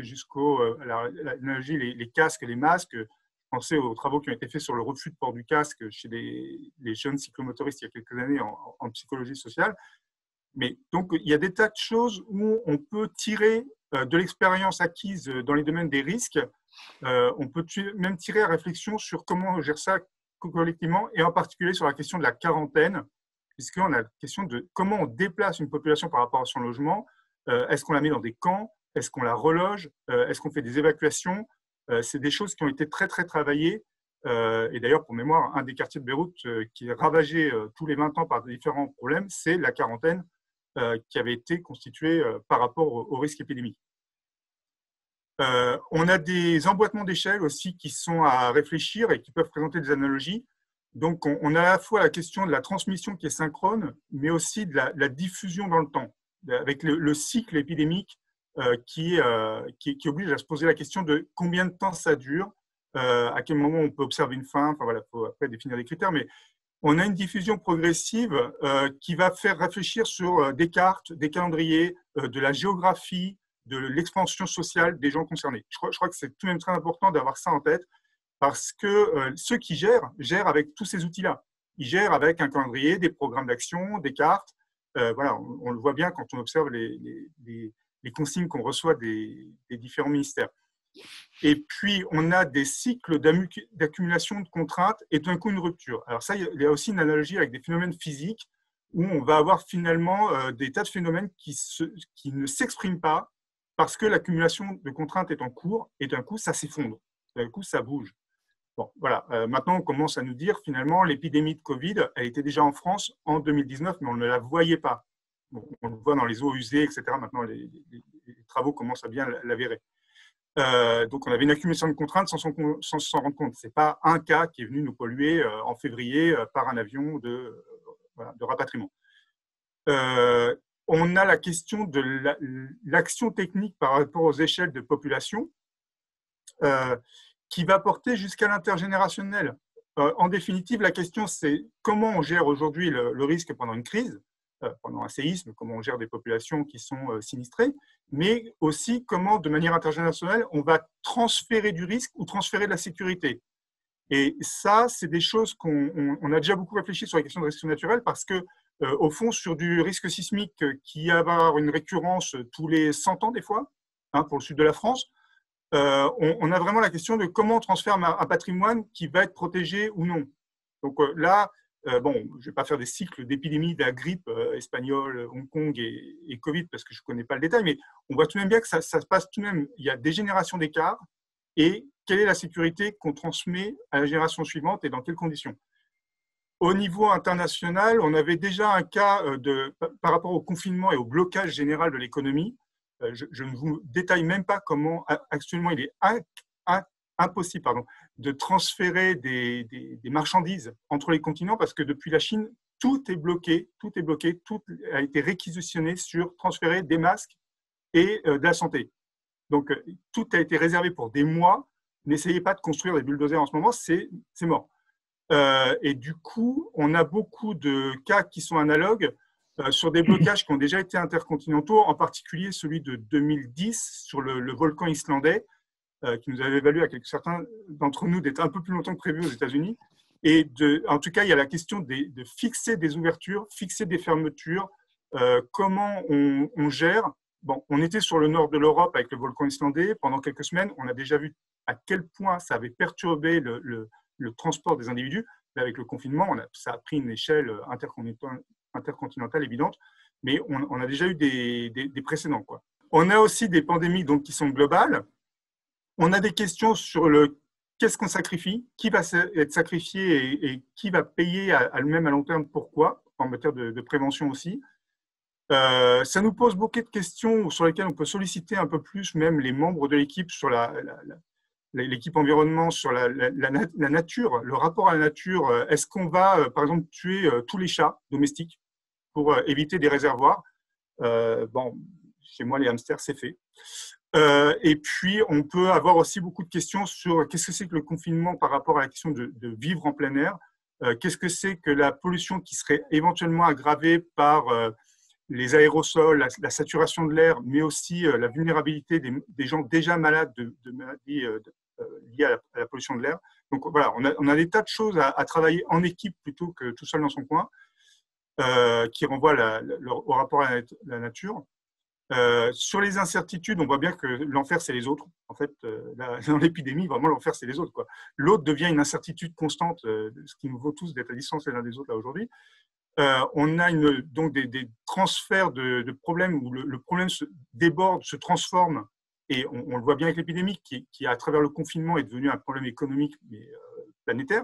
les casques, les masques. Pensez aux travaux qui ont été faits sur le refus de port du casque chez les jeunes cyclomotoristes il y a quelques années en psychologie sociale. Mais donc, il y a des tas de choses où on peut tirer de l'expérience acquise dans les domaines des risques. On peut même tirer à réflexion sur comment on gère ça collectivement et en particulier sur la question de la quarantaine, puisqu'on a la question de comment on déplace une population par rapport à son logement. Est-ce qu'on la met dans des camps? Est-ce qu'on la reloge? Est-ce qu'on fait des évacuations? C'est des choses qui ont été très, très travaillées. Et d'ailleurs, pour mémoire, un des quartiers de Beyrouth qui est ravagé tous les 20 ans par différents problèmes, c'est la quarantaine qui avait été constituée par rapport au risque épidémique. On a des emboîtements d'échelle aussi qui sont à réfléchir et qui peuvent présenter des analogies. Donc, on a à la fois la question de la transmission qui est synchrone, mais aussi de la diffusion dans le temps, avec le cycle épidémique qui oblige à se poser la question de combien de temps ça dure, à quel moment on peut observer une fin. Enfin voilà, il faut après définir des critères, mais on a une diffusion progressive qui va faire réfléchir sur des cartes, des calendriers, de la géographie, de l'expansion sociale des gens concernés. Je crois que c'est tout de même très important d'avoir ça en tête parce que ceux qui gèrent avec tous ces outils-là. Ils gèrent avec un calendrier, des programmes d'action, des cartes. Voilà, on le voit bien quand on observe les consignes qu'on reçoit des différents ministères. Et puis, on a des cycles d'accumulation de contraintes et d'un coup une rupture. Alors ça, il y a aussi une analogie avec des phénomènes physiques où on va avoir finalement des tas de phénomènes qui ne s'expriment pas parce que l'accumulation de contraintes est en cours et d'un coup, ça s'effondre. D'un coup, ça bouge. Bon, voilà. Maintenant, on commence à nous dire finalement l'épidémie de Covid, elle était déjà en France en 2019, mais on ne la voyait pas. Bon, on le voit dans les eaux usées, etc. Maintenant, les travaux commencent à bien l'avérer. Donc, on avait une accumulation de contraintes sans s'en rendre compte. Ce n'est pas un cas qui est venu nous polluer en février par un avion de rapatriement. On a la question de l'action technique par rapport aux échelles de population qui va porter jusqu'à l'intergénérationnel. En définitive, la question, c'est comment on gère aujourd'hui le risque pendant une crise, pendant un séisme, comment on gère des populations qui sont sinistrées, mais aussi comment, de manière intergénérationnelle, on va transférer du risque ou transférer de la sécurité. Et ça, c'est des choses qu'on a déjà beaucoup réfléchi sur la question de risque naturel parce que, au fond, sur du risque sismique qui va avoir une récurrence tous les 100 ans des fois, pour le sud de la France, on a vraiment la question de comment on transfère un patrimoine qui va être protégé ou non. Donc là, bon, je ne vais pas faire des cycles d'épidémie de la grippe espagnole, Hong Kong et Covid parce que je ne connais pas le détail, mais on voit tout de même bien que ça se passe tout de même. Il y a des générations d'écart et quelle est la sécurité qu'on transmet à la génération suivante et dans quelles conditions. Au niveau international, on avait déjà un cas par rapport au confinement et au blocage général de l'économie. Je ne vous détaille même pas comment actuellement il est impossible de transférer des marchandises entre les continents parce que depuis la Chine, tout est bloqué, tout a été réquisitionné sur transférer des masques et de la santé. Donc, tout a été réservé pour des mois. N'essayez pas de construire des bulldozers en ce moment, c'est mort. Et du coup, on a beaucoup de cas qui sont analogues sur des blocages qui ont déjà été intercontinentaux, en particulier celui de 2010 sur le volcan islandais, qui nous avait valu à certains d'entre nous d'être un peu plus longtemps que prévu aux États-Unis. Et en tout cas, il y a la question de fixer des ouvertures, fixer des fermetures, comment on gère bon, on était sur le nord de l'Europe avec le volcan islandais pendant quelques semaines. On a déjà vu à quel point ça avait perturbé le transport des individus. Là, avec le confinement, ça a pris une échelle intercontinentale évidente, mais on a déjà eu des précédents, quoi. On a aussi des pandémies donc, qui sont globales. On a des questions sur qu'est-ce qu'on sacrifie, qui va être sacrifié et qui va payer à même à long terme, pourquoi, en matière de prévention aussi. Ça nous pose beaucoup de questions sur lesquelles on peut solliciter un peu plus même les membres de l'équipe sur l'équipe environnement, sur la nature, le rapport à la nature. Est-ce qu'on va, par exemple, tuer tous les chats domestiques pour éviter des réservoirs? Bon, chez moi, les hamsters, c'est fait. Et puis, on peut avoir aussi beaucoup de questions sur qu'est-ce que c'est que le confinement par rapport à la question de vivre en plein air. Qu'est-ce que c'est que la pollution qui serait éventuellement aggravée par les aérosols, la saturation de l'air, mais aussi la vulnérabilité des gens déjà malades de maladies liées à la pollution de l'air. Donc voilà, on a des tas de choses à travailler en équipe plutôt que tout seul dans son coin, qui renvoient au rapport à la nature. Sur les incertitudes, on voit bien que l'enfer, c'est les autres. En fait, dans l'épidémie, vraiment, l'enfer, c'est les autres, quoi. L'autre devient une incertitude constante, ce qui nous vaut tous d'être à distance les uns des autres là aujourd'hui. On a donc des transferts de problèmes où le problème se déborde, se transforme, et on le voit bien avec l'épidémie qui, à travers le confinement, est devenu un problème économique mais planétaire.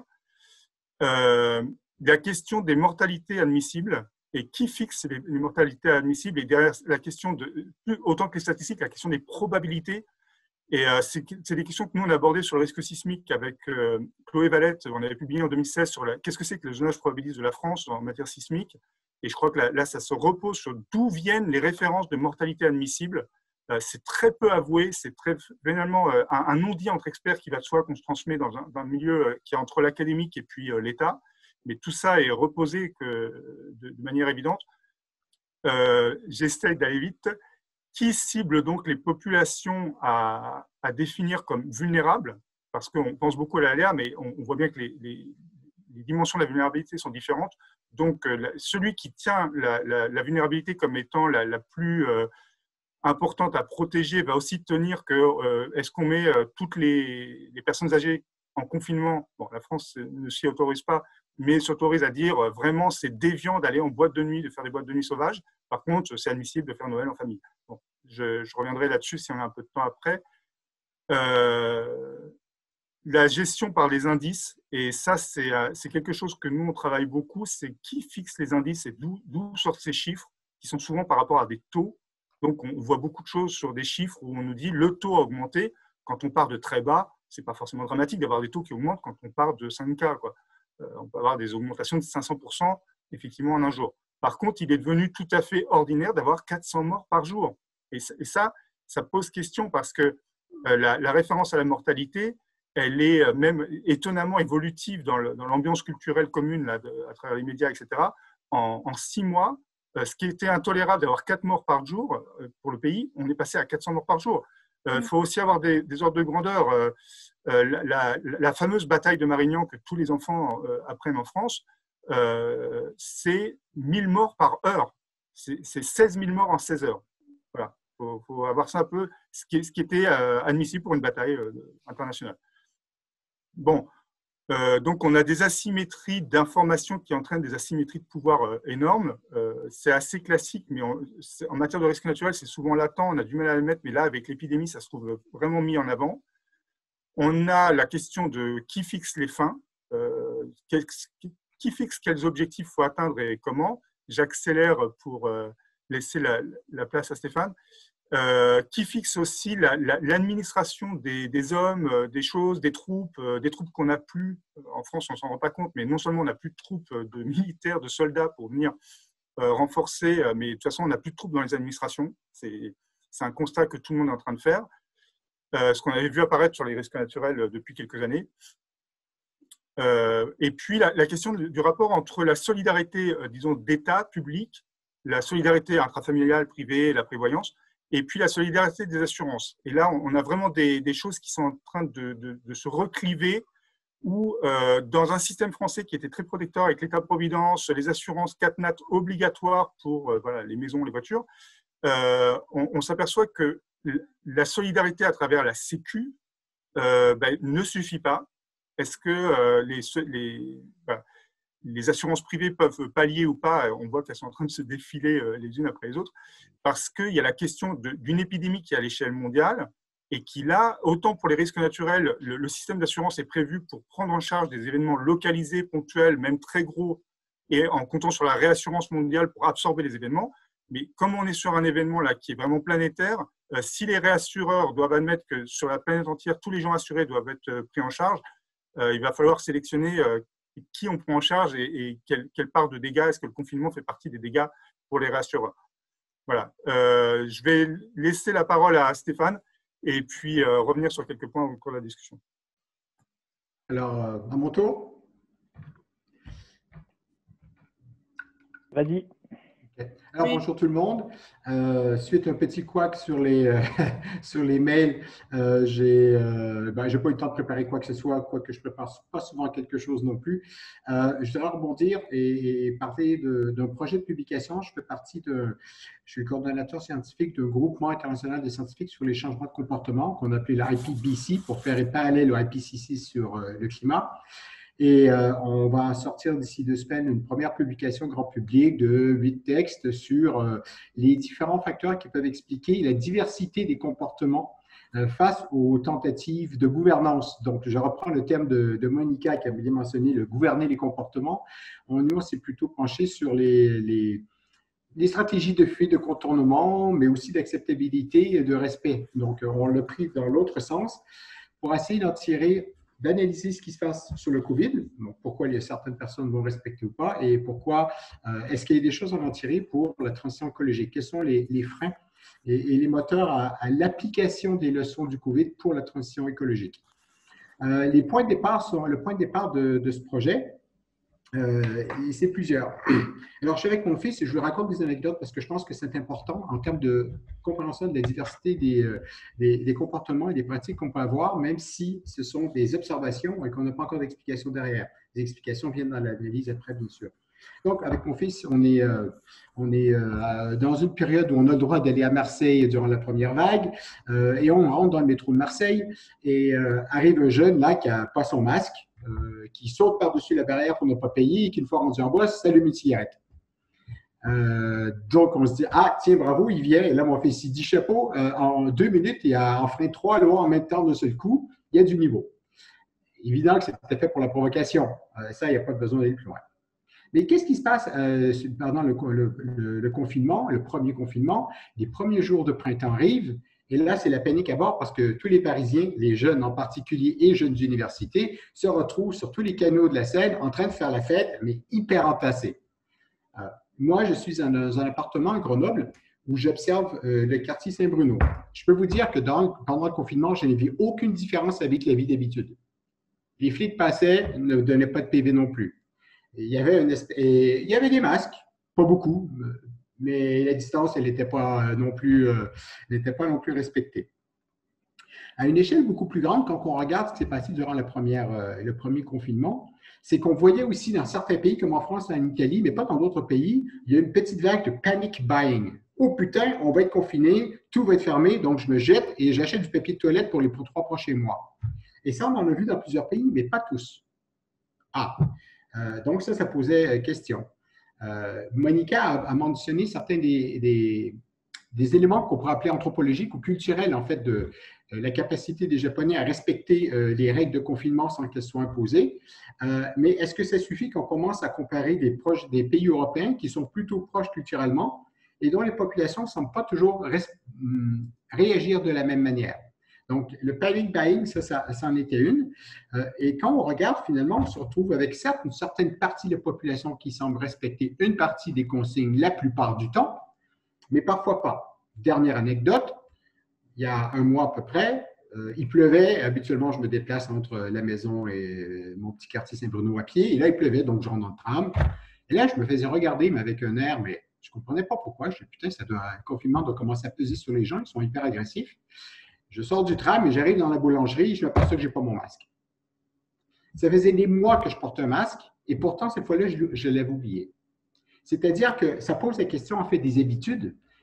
La question des mortalités admissibles et qui fixe les mortalités admissibles, et derrière la question autant que les statistiques, la question des probabilités. Et c'est des questions que nous, on a abordées sur le risque sismique avec Chloé Valette. On avait publié en 2016 sur qu'est-ce que c'est que le zonage probabiliste de la France en matière sismique. Et je crois que là, ça se repose sur d'où viennent les références de mortalité admissible. C'est très peu avoué, c'est finalement un non-dit entre experts qui va de soi qu'on se transmet dans un milieu qui est entre l'académique et puis l'État. Mais tout ça est reposé de manière évidente. J'essaie d'aller vite. Qui cible donc les populations à définir comme vulnérables? Parce qu'on pense beaucoup à l'aléa, mais on voit bien que les dimensions de la vulnérabilité sont différentes. Donc, celui qui tient la vulnérabilité comme étant la plus importante à protéger va aussi tenir que est-ce qu'on met toutes les personnes âgées en confinement? Bon, la France ne s'y autorise pas, mais s'autorise à dire vraiment c'est déviant d'aller en boîte de nuit, de faire des boîtes de nuit sauvages. Par contre, c'est admissible de faire Noël en famille. Bon, je reviendrai là-dessus si on a un peu de temps après. La gestion par les indices, et ça, c'est quelque chose que nous, on travaille beaucoup, c'est qui fixe les indices et d'où sortent ces chiffres, qui sont souvent par rapport à des taux. Donc, on voit beaucoup de choses sur des chiffres où on nous dit le taux a augmenté. Quand on part de très bas, ce n'est pas forcément dramatique d'avoir des taux qui augmentent quand on part de 5K, quoi. On peut avoir des augmentations de 500% effectivement en un jour. Par contre, il est devenu tout à fait ordinaire d'avoir 400 morts par jour. Et ça pose question parce que la référence à la mortalité, elle est même étonnamment évolutive dans l'ambiance culturelle commune là, à travers les médias, etc. En 6 mois, ce qui était intolérable d'avoir 4 morts par jour pour le pays, on est passé à 400 morts par jour. Il faut aussi avoir des ordres de grandeur. La fameuse bataille de Marignan que tous les enfants apprennent en France, c'est 1000 morts par heure. C'est 16 000 morts en 16 heures. Voilà. Faut avoir ça un peu, ce qui était admissible pour une bataille internationale. Bon, donc on a des asymétries d'information qui entraînent des asymétries de pouvoir énormes. C'est assez classique, mais en matière de risque naturel, c'est souvent latent, on a du mal à le mettre, mais là, avec l'épidémie, ça se trouve vraiment mis en avant. On a la question de qui fixe les fins, qui fixe quels objectifs il faut atteindre et comment. J'accélère pour laisser la place à Stéphane. Qui fixe aussi l'administration des hommes, des choses, des troupes qu'on n'a plus. En France, on ne s'en rend pas compte, mais non seulement on n'a plus de troupes de militaires, de soldats pour venir renforcer, mais de toute façon, on n'a plus de troupes dans les administrations. C'est un constat que tout le monde est en train de faire. Ce qu'on avait vu apparaître sur les risques naturels depuis quelques années. Et puis, la question du rapport entre la solidarité, disons, d'État public, la solidarité intrafamiliale, privée, la prévoyance, et puis la solidarité des assurances. Et là, on a vraiment des choses qui sont en train de se recliver, où dans un système français qui était très protecteur avec l'État-providence, les assurances CatNat obligatoires pour voilà, les maisons, les voitures, on s'aperçoit que la solidarité à travers la Sécu ne suffit pas. Est-ce que les assurances privées peuvent pallier ou pas? On voit qu'elles sont en train de se défiler les unes après les autres, parce qu'il y a la question d'une épidémie qui est à l'échelle mondiale et qui, là, autant pour les risques naturels, le système d'assurance est prévu pour prendre en charge des événements localisés, ponctuels, même très gros, et en comptant sur la réassurance mondiale pour absorber les événements. Mais comme on est sur un événement là qui est vraiment planétaire, si les réassureurs doivent admettre que sur la planète entière, tous les gens assurés doivent être pris en charge, il va falloir sélectionner qui on prend en charge et quelle part de dégâts. Est-ce que le confinement fait partie des dégâts pour les rassureurs? Voilà. Je vais laisser la parole à Stéphane et puis revenir sur quelques points au cours de la discussion. Alors, à mon tour. Vas-y. Alors, Oui. bonjour tout le monde. Suite à un petit couac sur les, sur les mails, j'ai pas eu le temps de préparer quoi que ce soit, quoique je ne prépare pas souvent quelque chose non plus. Je voudrais rebondir et parler d'un projet de publication. Je suis le coordonnateur scientifique d'un groupement international des scientifiques sur les changements de comportement qu'on appelait l'IPBC pour faire parallèle au IPCC sur le climat. Et on va sortir d'ici 2 semaines une première publication grand public de 8 textes sur les différents facteurs qui peuvent expliquer la diversité des comportements face aux tentatives de gouvernance. Donc, je reprends le terme de Monica qui avait mentionné le gouverner les comportements. Nous, on s'est plutôt penché sur les stratégies de fuite, de contournement, mais aussi d'acceptabilité et de respect. Donc, on l'a pris dans l'autre sens pour essayer d'analyser ce qui se passe sur le COVID, donc pourquoi il y a certaines personnes vont respecter ou pas, et pourquoi est-ce qu'il y a des choses à en tirer pour la transition écologique. Quels sont les freins et les moteurs à l'application des leçons du COVID pour la transition écologique. Les points de départ sont le point de départ de ce projet. Et c'est plusieurs. Alors, je suis avec mon fils et je lui raconte des anecdotes parce que je pense que c'est important en termes de compréhension de la diversité des comportements et des pratiques qu'on peut avoir, même si ce sont des observations et qu'on n'a pas encore d'explications derrière. Les explications viennent dans l'analyse après, bien sûr. Donc, avec mon fils, on est dans une période où on a le droit d'aller à Marseille durant la première vague et on rentre dans le métro de Marseille et arrive un jeune là qui n'a pas son masque, qui saute par-dessus la barrière pour ne pas payer et qu'une fois rendu en bas, s'allume une cigarette. Donc, on se dit, ah, tiens, bravo, il vient. Et là, mon fils, il dit chapeau, en 2 minutes, il a enfreint 3 lois en même temps d'un seul coup. Il y a du niveau. Évidemment que c'était fait pour la provocation. Ça, il n'y a pas besoin d'aller plus loin. Mais qu'est-ce qui se passe pendant le confinement, le premier confinement? Les premiers jours de printemps arrivent. Et là, c'est la panique à bord parce que tous les Parisiens, les jeunes en particulier et jeunes d'université, se retrouvent sur tous les canaux de la Seine en train de faire la fête, mais hyper entassés. Moi, je suis dans un appartement à Grenoble où j'observe le quartier Saint-Bruno. Je peux vous dire que pendant le confinement, je n'ai vu aucune différence avec la vie d'habitude. Les flics passaient, ne donnaient pas de PV non plus. Il y avait des masques, pas beaucoup, mais la distance, elle n'était pas non plus respectée. À une échelle beaucoup plus grande, quand on regarde ce qui s'est passé durant le premier confinement, c'est qu'on voyait aussi dans certains pays, comme en France et en Italie, mais pas dans d'autres pays, il y a une petite vague de panic buying. Oh putain, on va être confiné, tout va être fermé, donc je me jette et j'achète du papier de toilette pour les 3 prochains mois. Et ça, on en a vu dans plusieurs pays, mais pas tous. Donc ça posait question. Monica a mentionné certains des éléments qu'on pourrait appeler anthropologiques ou culturels, en fait, de la capacité des Japonais à respecter les règles de confinement sans qu'elles soient imposées. Mais est-ce que ça suffit qu'on commence à comparer des pays européens qui sont plutôt proches culturellement et dont les populations ne semblent pas toujours réagir de la même manière? Donc, le panic buying, ça en était une. Et quand on regarde, finalement, on se retrouve avec certes une certaine partie de la population qui semble respecter une partie des consignes la plupart du temps, mais parfois pas. Dernière anecdote, il y a 1 mois à peu près, il pleuvait. Habituellement, je me déplace entre la maison et mon petit quartier Saint-Bruno à pied. Et là, il pleuvait, donc je rentre dans le tram. Et là, je me faisais regarder, mais avec un air, mais je ne comprenais pas pourquoi. Je me disais, putain, le confinement doit commencer à peser sur les gens, ils sont hyper agressifs. Je sors du tram et j'arrive dans la boulangerie et je m'aperçois que je n'ai pas mon masque. Ça faisait des mois que je portais un masque et pourtant, cette fois-là, je l'avais oublié. C'est-à-dire que ça pose la question, en fait, des habitudes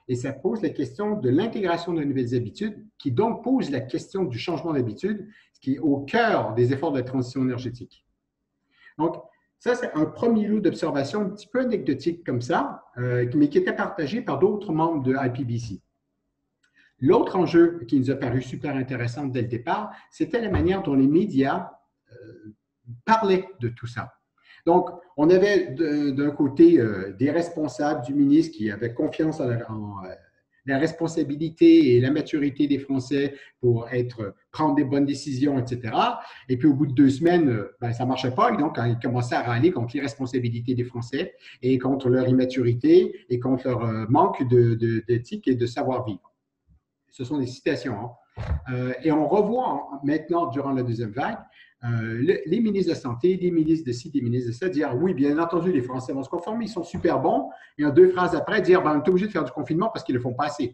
et ça pose la question de l'intégration de nouvelles habitudes, qui donc pose la question du changement d'habitude, ce qui est au cœur des efforts de la transition énergétique. Donc, ça, c'est un premier lot d'observation un petit peu anecdotique comme ça, mais qui était partagé par d'autres membres de IPBC. L'autre enjeu qui nous a paru super intéressant dès le départ, c'était la manière dont les médias parlaient de tout ça. Donc, on avait d'un côté des responsables du ministre qui avaient confiance en la responsabilité et la maturité des Français pour prendre des bonnes décisions, etc. Et puis, au bout de 2 semaines, ça ne marchait pas. Et donc, ils commençaient à râler contre l'irresponsabilité des Français et contre leur immaturité et contre leur manque d'éthique et de savoir-vivre. Ce sont des citations. Hein. Et on revoit maintenant, durant la deuxième vague, les ministres de la Santé, des ministres de ci, des ministres de ça, dire oui, bien entendu, les Français vont se conformer, ils sont super bons. Et en 2 phrases après, dire on est obligé de faire du confinement parce qu'ils ne le font pas assez.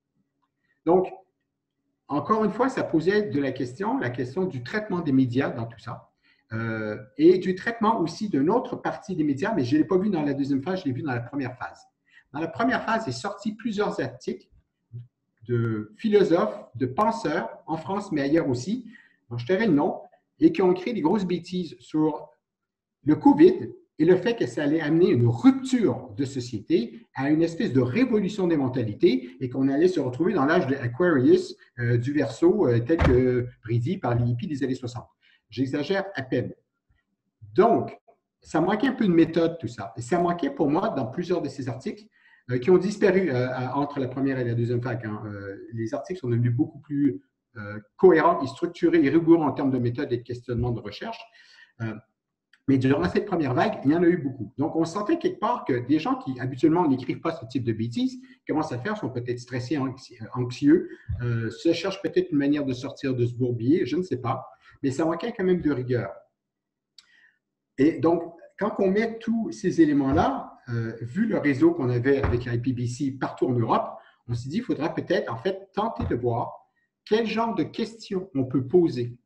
Donc, encore une fois, ça posait la question du traitement des médias dans tout ça. Et du traitement aussi d'une autre partie des médias, mais je ne l'ai pas vu dans la deuxième phase, je l'ai vu dans la première phase. Dans la première phase, il est sorti plusieurs articles de philosophes, de penseurs, en France, mais ailleurs aussi, dont je tairai le nom, et qui ont créé des grosses bêtises sur le COVID et le fait que ça allait amener une rupture de société à une espèce de révolution des mentalités et qu'on allait se retrouver dans l'âge de Aquarius du Verseau, tel que prédit par les hippies des années 60. J'exagère à peine. Donc, ça manquait un peu de méthode, tout ça. Et ça manquait pour moi dans plusieurs de ces articles qui ont disparu entre la première et la deuxième vague. Hein. Les articles sont devenus beaucoup plus cohérents et structurés et rigoureux en termes de méthode et de questionnement de recherche. Mais durant cette première vague, il y en a eu beaucoup. Donc, on sentait quelque part que des gens qui habituellement n'écrivent pas ce type de bêtises commencent à faire, sont peut-être stressés, anxieux, se cherchent peut-être une manière de sortir de ce bourbier, je ne sais pas. Mais ça manquait quand même de rigueur. Et donc, quand on met tous ces éléments-là, vu le réseau qu'on avait avec l'IPBC partout en Europe, on s'est dit qu'il faudra peut-être en fait tenter de voir quel genre de questions on peut poser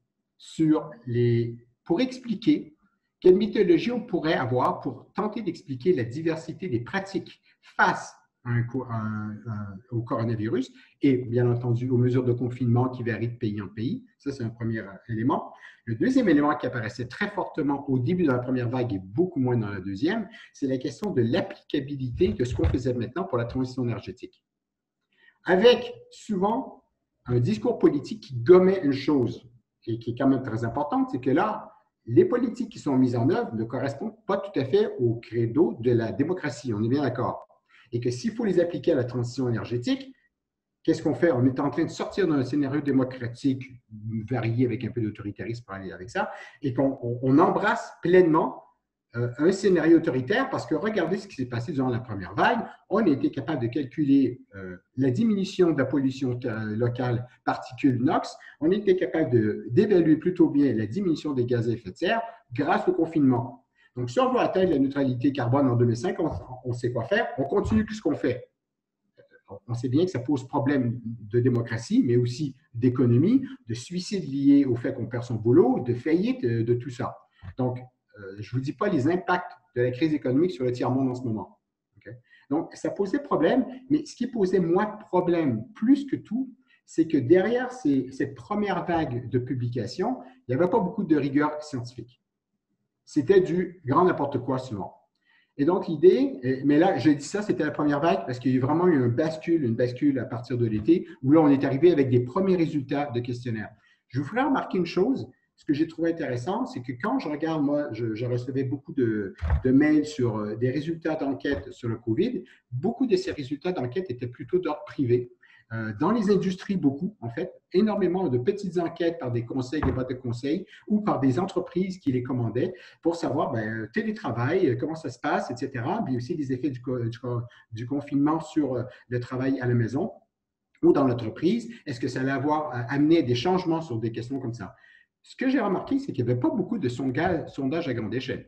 pour expliquer quelle méthodologie on pourrait avoir pour tenter d'expliquer la diversité des pratiques face au coronavirus et bien entendu aux mesures de confinement qui varient de pays en pays. Ça, c'est un premier élément. Le deuxième élément qui apparaissait très fortement au début de la première vague et beaucoup moins dans la deuxième, c'est la question de l'applicabilité de ce qu'on faisait maintenant pour la transition énergétique. Avec souvent un discours politique qui gommait une chose et qui est quand même très importante, c'est que là, les politiques qui sont mises en œuvre ne correspondent pas tout à fait au credo de la démocratie, on est bien d'accord. Et que s'il faut les appliquer à la transition énergétique, qu'est-ce qu'on fait? On est en train de sortir d'un scénario démocratique varié avec un peu d'autoritarisme pour aller avec ça, et qu'on embrasse pleinement un scénario autoritaire parce que regardez ce qui s'est passé durant la première vague. On a été capable de calculer la diminution de la pollution locale particules NOx. On a été capable d'évaluer plutôt bien la diminution des gaz à effet de serre grâce au confinement. Donc, si on veut atteindre la neutralité carbone en 2005, on sait quoi faire. On continue tout ce qu'on fait. On sait bien que ça pose problème de démocratie, mais aussi d'économie, de suicide lié au fait qu'on perd son boulot, de faillite, de tout ça. Donc, je ne vous dis pas les impacts de la crise économique sur le tiers-monde en ce moment. Okay? Donc, ça posait problème, mais ce qui posait moins de problème, plus que tout, c'est que derrière cette première vague de publications, il n'y avait pas beaucoup de rigueur scientifique. C'était du grand n'importe quoi souvent. Et donc, l'idée, mais là, je dis ça, c'était la première vague parce qu'il y a vraiment eu une bascule à partir de l'été, où là, on est arrivé avec des premiers résultats de questionnaires. Je vous ferai remarquer une chose. Ce que j'ai trouvé intéressant, c'est que quand je regarde, moi, je recevais beaucoup de mails sur des résultats d'enquête sur le COVID. Beaucoup de ces résultats d'enquête étaient plutôt d'ordre privé. Dans les industries, beaucoup, en fait, énormément de petites enquêtes par des conseils, des boîtes de conseils ou par des entreprises qui les commandaient pour savoir télétravail, comment ça se passe, etc. Puis aussi les effets du confinement sur le travail à la maison ou dans l'entreprise. Est-ce que ça allait amené des changements sur des questions comme ça? Ce que j'ai remarqué, c'est qu'il n'y avait pas beaucoup de sondages à grande échelle,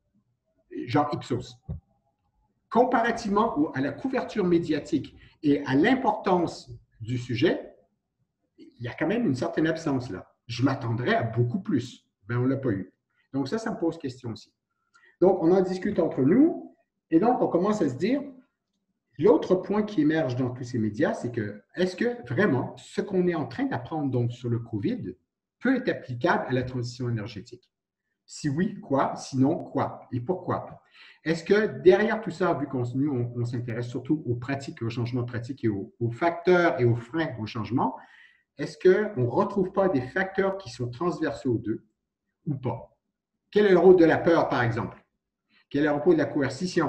genre Ipsos. Comparativement à la couverture médiatique et à l'importance du sujet, il y a quand même une certaine absence là. Je m'attendrais à beaucoup plus. Ben, on ne l'a pas eu. Donc ça me pose question aussi. Donc, on en discute entre nous et donc on commence à se dire, L'autre point qui émerge dans tous ces médias, c'est que est-ce que vraiment ce qu'on est en train d'apprendre donc sur le COVID peut être applicable à la transition énergétique? Si oui, quoi? Sinon, quoi? Et pourquoi? Est-ce que derrière tout ça, vu qu'on on s'intéresse surtout aux pratiques, aux changements pratiques et aux facteurs et aux freins au changement, est-ce qu'on ne retrouve pas des facteurs qui sont transversaux aux deux ou pas? Quel est le rôle de la peur, par exemple? Quel est le rôle de la coercition?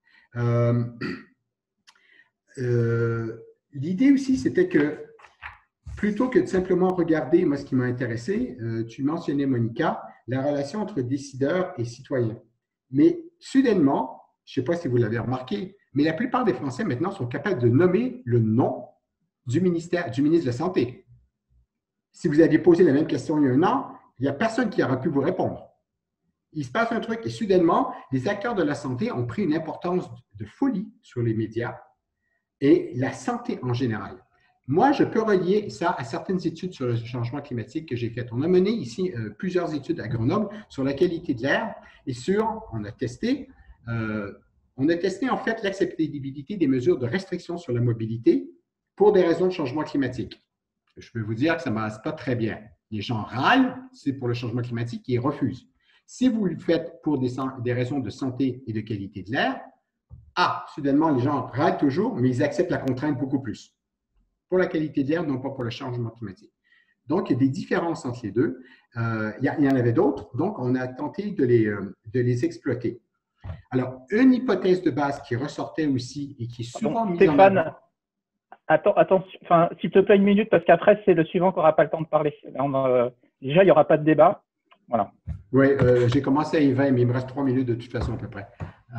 L'idée aussi, c'était que plutôt que de simplement regarder, moi, ce qui m'a intéressé, tu mentionnais, Monica, la relation entre décideurs et citoyens. Mais soudainement, je ne sais pas si vous l'avez remarqué, mais la plupart des Français maintenant sont capables de nommer le nom du ministre de la Santé. Si vous aviez posé la même question il y a un an, il n'y a personne qui aurait pu vous répondre. Il se passe un truc et soudainement, les acteurs de la santé ont pris une importance de folie sur les médias et la santé en général. Moi, je peux relier ça à certaines études sur le changement climatique que j'ai faites. On a mené ici plusieurs études à Grenoble sur la qualité de l'air et on a testé en fait l'acceptabilité des mesures de restriction sur la mobilité pour des raisons de changement climatique. Je peux vous dire que ça ne passe pas très bien. Les gens râlent, c'est pour le changement climatique, et ils refusent. Si vous le faites pour des raisons de santé et de qualité de l'air, soudainement, les gens râlent toujours, mais ils acceptent la contrainte beaucoup plus. Pour la qualité de l'air, non pas pour le changement climatique. Donc, il y a des différences entre les deux. Il y en avait d'autres, donc on a tenté de les exploiter. Alors, une hypothèse de base qui ressortait aussi et qui est souvent mise en avant… Attends, s'il te plaît, une minute, parce qu'après, c'est le suivant qu'on n'aura pas le temps de parler. Déjà, il n'y aura pas de débat. Voilà. Oui, j'ai commencé à 20, mais il me reste 3 minutes de toute façon à peu près.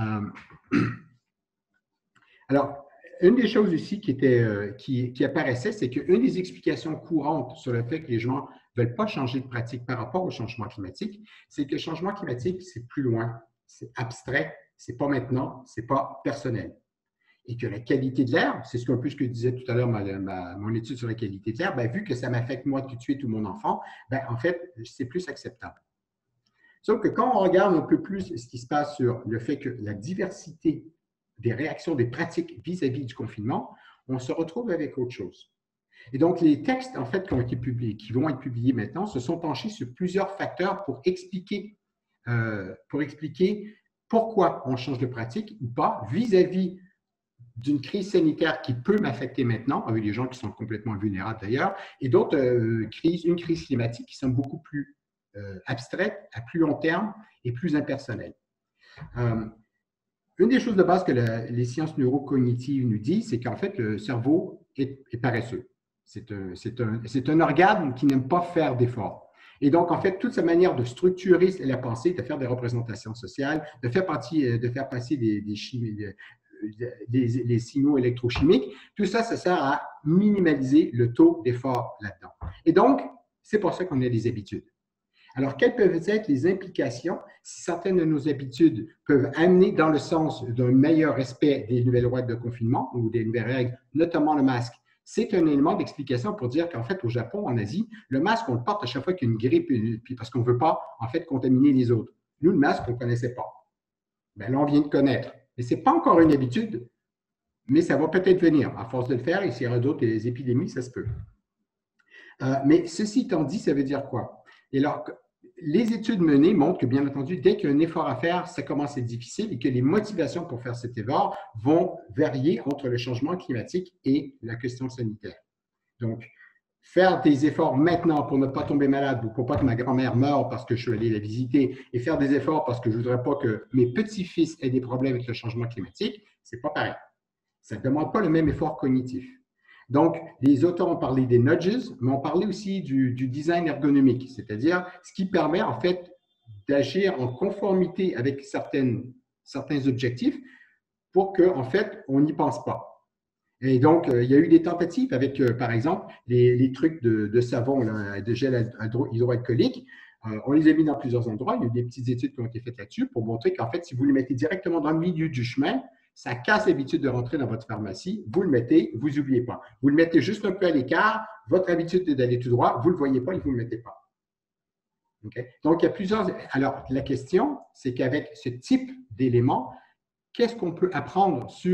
Alors, une des choses aussi qui apparaissait, c'est qu'une des explications courantes sur le fait que les gens ne veulent pas changer de pratique par rapport au changement climatique, c'est que le changement climatique, c'est plus loin, c'est abstrait, c'est pas maintenant, c'est pas personnel. Et que la qualité de l'air, c'est un peu ce que disait tout à l'heure mon étude sur la qualité de l'air, vu que ça m'affecte moi tout de suite ou mon enfant, en fait, c'est plus acceptable. Sauf que quand on regarde un peu plus ce qui se passe sur le fait que la diversité des réactions, des pratiques vis-à-vis du confinement, on se retrouve avec autre chose. Et donc, les textes, en fait, qui ont été publiés, qui vont être publiés maintenant, se sont penchés sur plusieurs facteurs pour expliquer pourquoi on change de pratique ou pas vis-à-vis d'une crise sanitaire qui peut m'affecter maintenant, avec des gens qui sont complètement vulnérables d'ailleurs, et d'autres une crise climatique qui sont beaucoup plus abstraites, à plus long terme et plus impersonnelles. Une des choses de base que les sciences neurocognitives nous disent, c'est qu'en fait, le cerveau est paresseux. C'est un organe qui n'aime pas faire d'efforts. Et donc, en fait, toute sa manière de structurer la pensée, de faire des représentations sociales, de faire passer les signaux électrochimiques, tout ça, ça sert à minimaliser le taux d'effort là-dedans. Et donc, c'est pour ça qu'on a des habitudes. Alors, quelles peuvent être les implications si certaines de nos habitudes peuvent amener dans le sens d'un meilleur respect des nouvelles lois de confinement ou des nouvelles règles, notamment le masque? C'est un élément d'explication pour dire qu'en fait, au Japon, en Asie, le masque, on le porte à chaque fois qu'il y a une grippe, parce qu'on ne veut pas, en fait, contaminer les autres. Nous, le masque, on ne connaissait pas. Là, on vient de connaître. Et ce n'est pas encore une habitude, mais ça va peut-être venir. À force de le faire, et s'il y aura d'autres épidémies, ça se peut. Mais ceci étant dit, ça veut dire quoi? Et alors, les études menées montrent que, bien entendu, dès qu'il y a un effort à faire, ça commence à être difficile et que les motivations pour faire cet effort vont varier entre le changement climatique et la question sanitaire. Donc, faire des efforts maintenant pour ne pas tomber malade ou pour pas que ma grand-mère meure parce que je suis allé la visiter et faire des efforts parce que je ne voudrais pas que mes petits-fils aient des problèmes avec le changement climatique, ce n'est pas pareil. Ça ne demande pas le même effort cognitif. Donc, les auteurs ont parlé des nudges, mais ont parlé aussi du design ergonomique, c'est-à-dire ce qui permet en fait d'agir en conformité avec certains objectifs pour qu'en fait, on n'y pense pas. Et donc, il y a eu des tentatives avec, par exemple, les trucs de savon, là, de gel hydroalcoolique. On les a mis dans plusieurs endroits. Il y a eu des petites études qui ont été faites là-dessus pour montrer qu'en fait, si vous les mettez directement dans le milieu du chemin, ça casse l'habitude de rentrer dans votre pharmacie. Vous le mettez, vous n'oubliez pas. Vous le mettez juste un peu à l'écart. Votre habitude est d'aller tout droit. Vous ne le voyez pas et vous ne le mettez pas. Okay? Donc, il y a plusieurs… Alors, la question, c'est qu'avec ce type d'éléments, qu'est-ce qu'on peut apprendre sur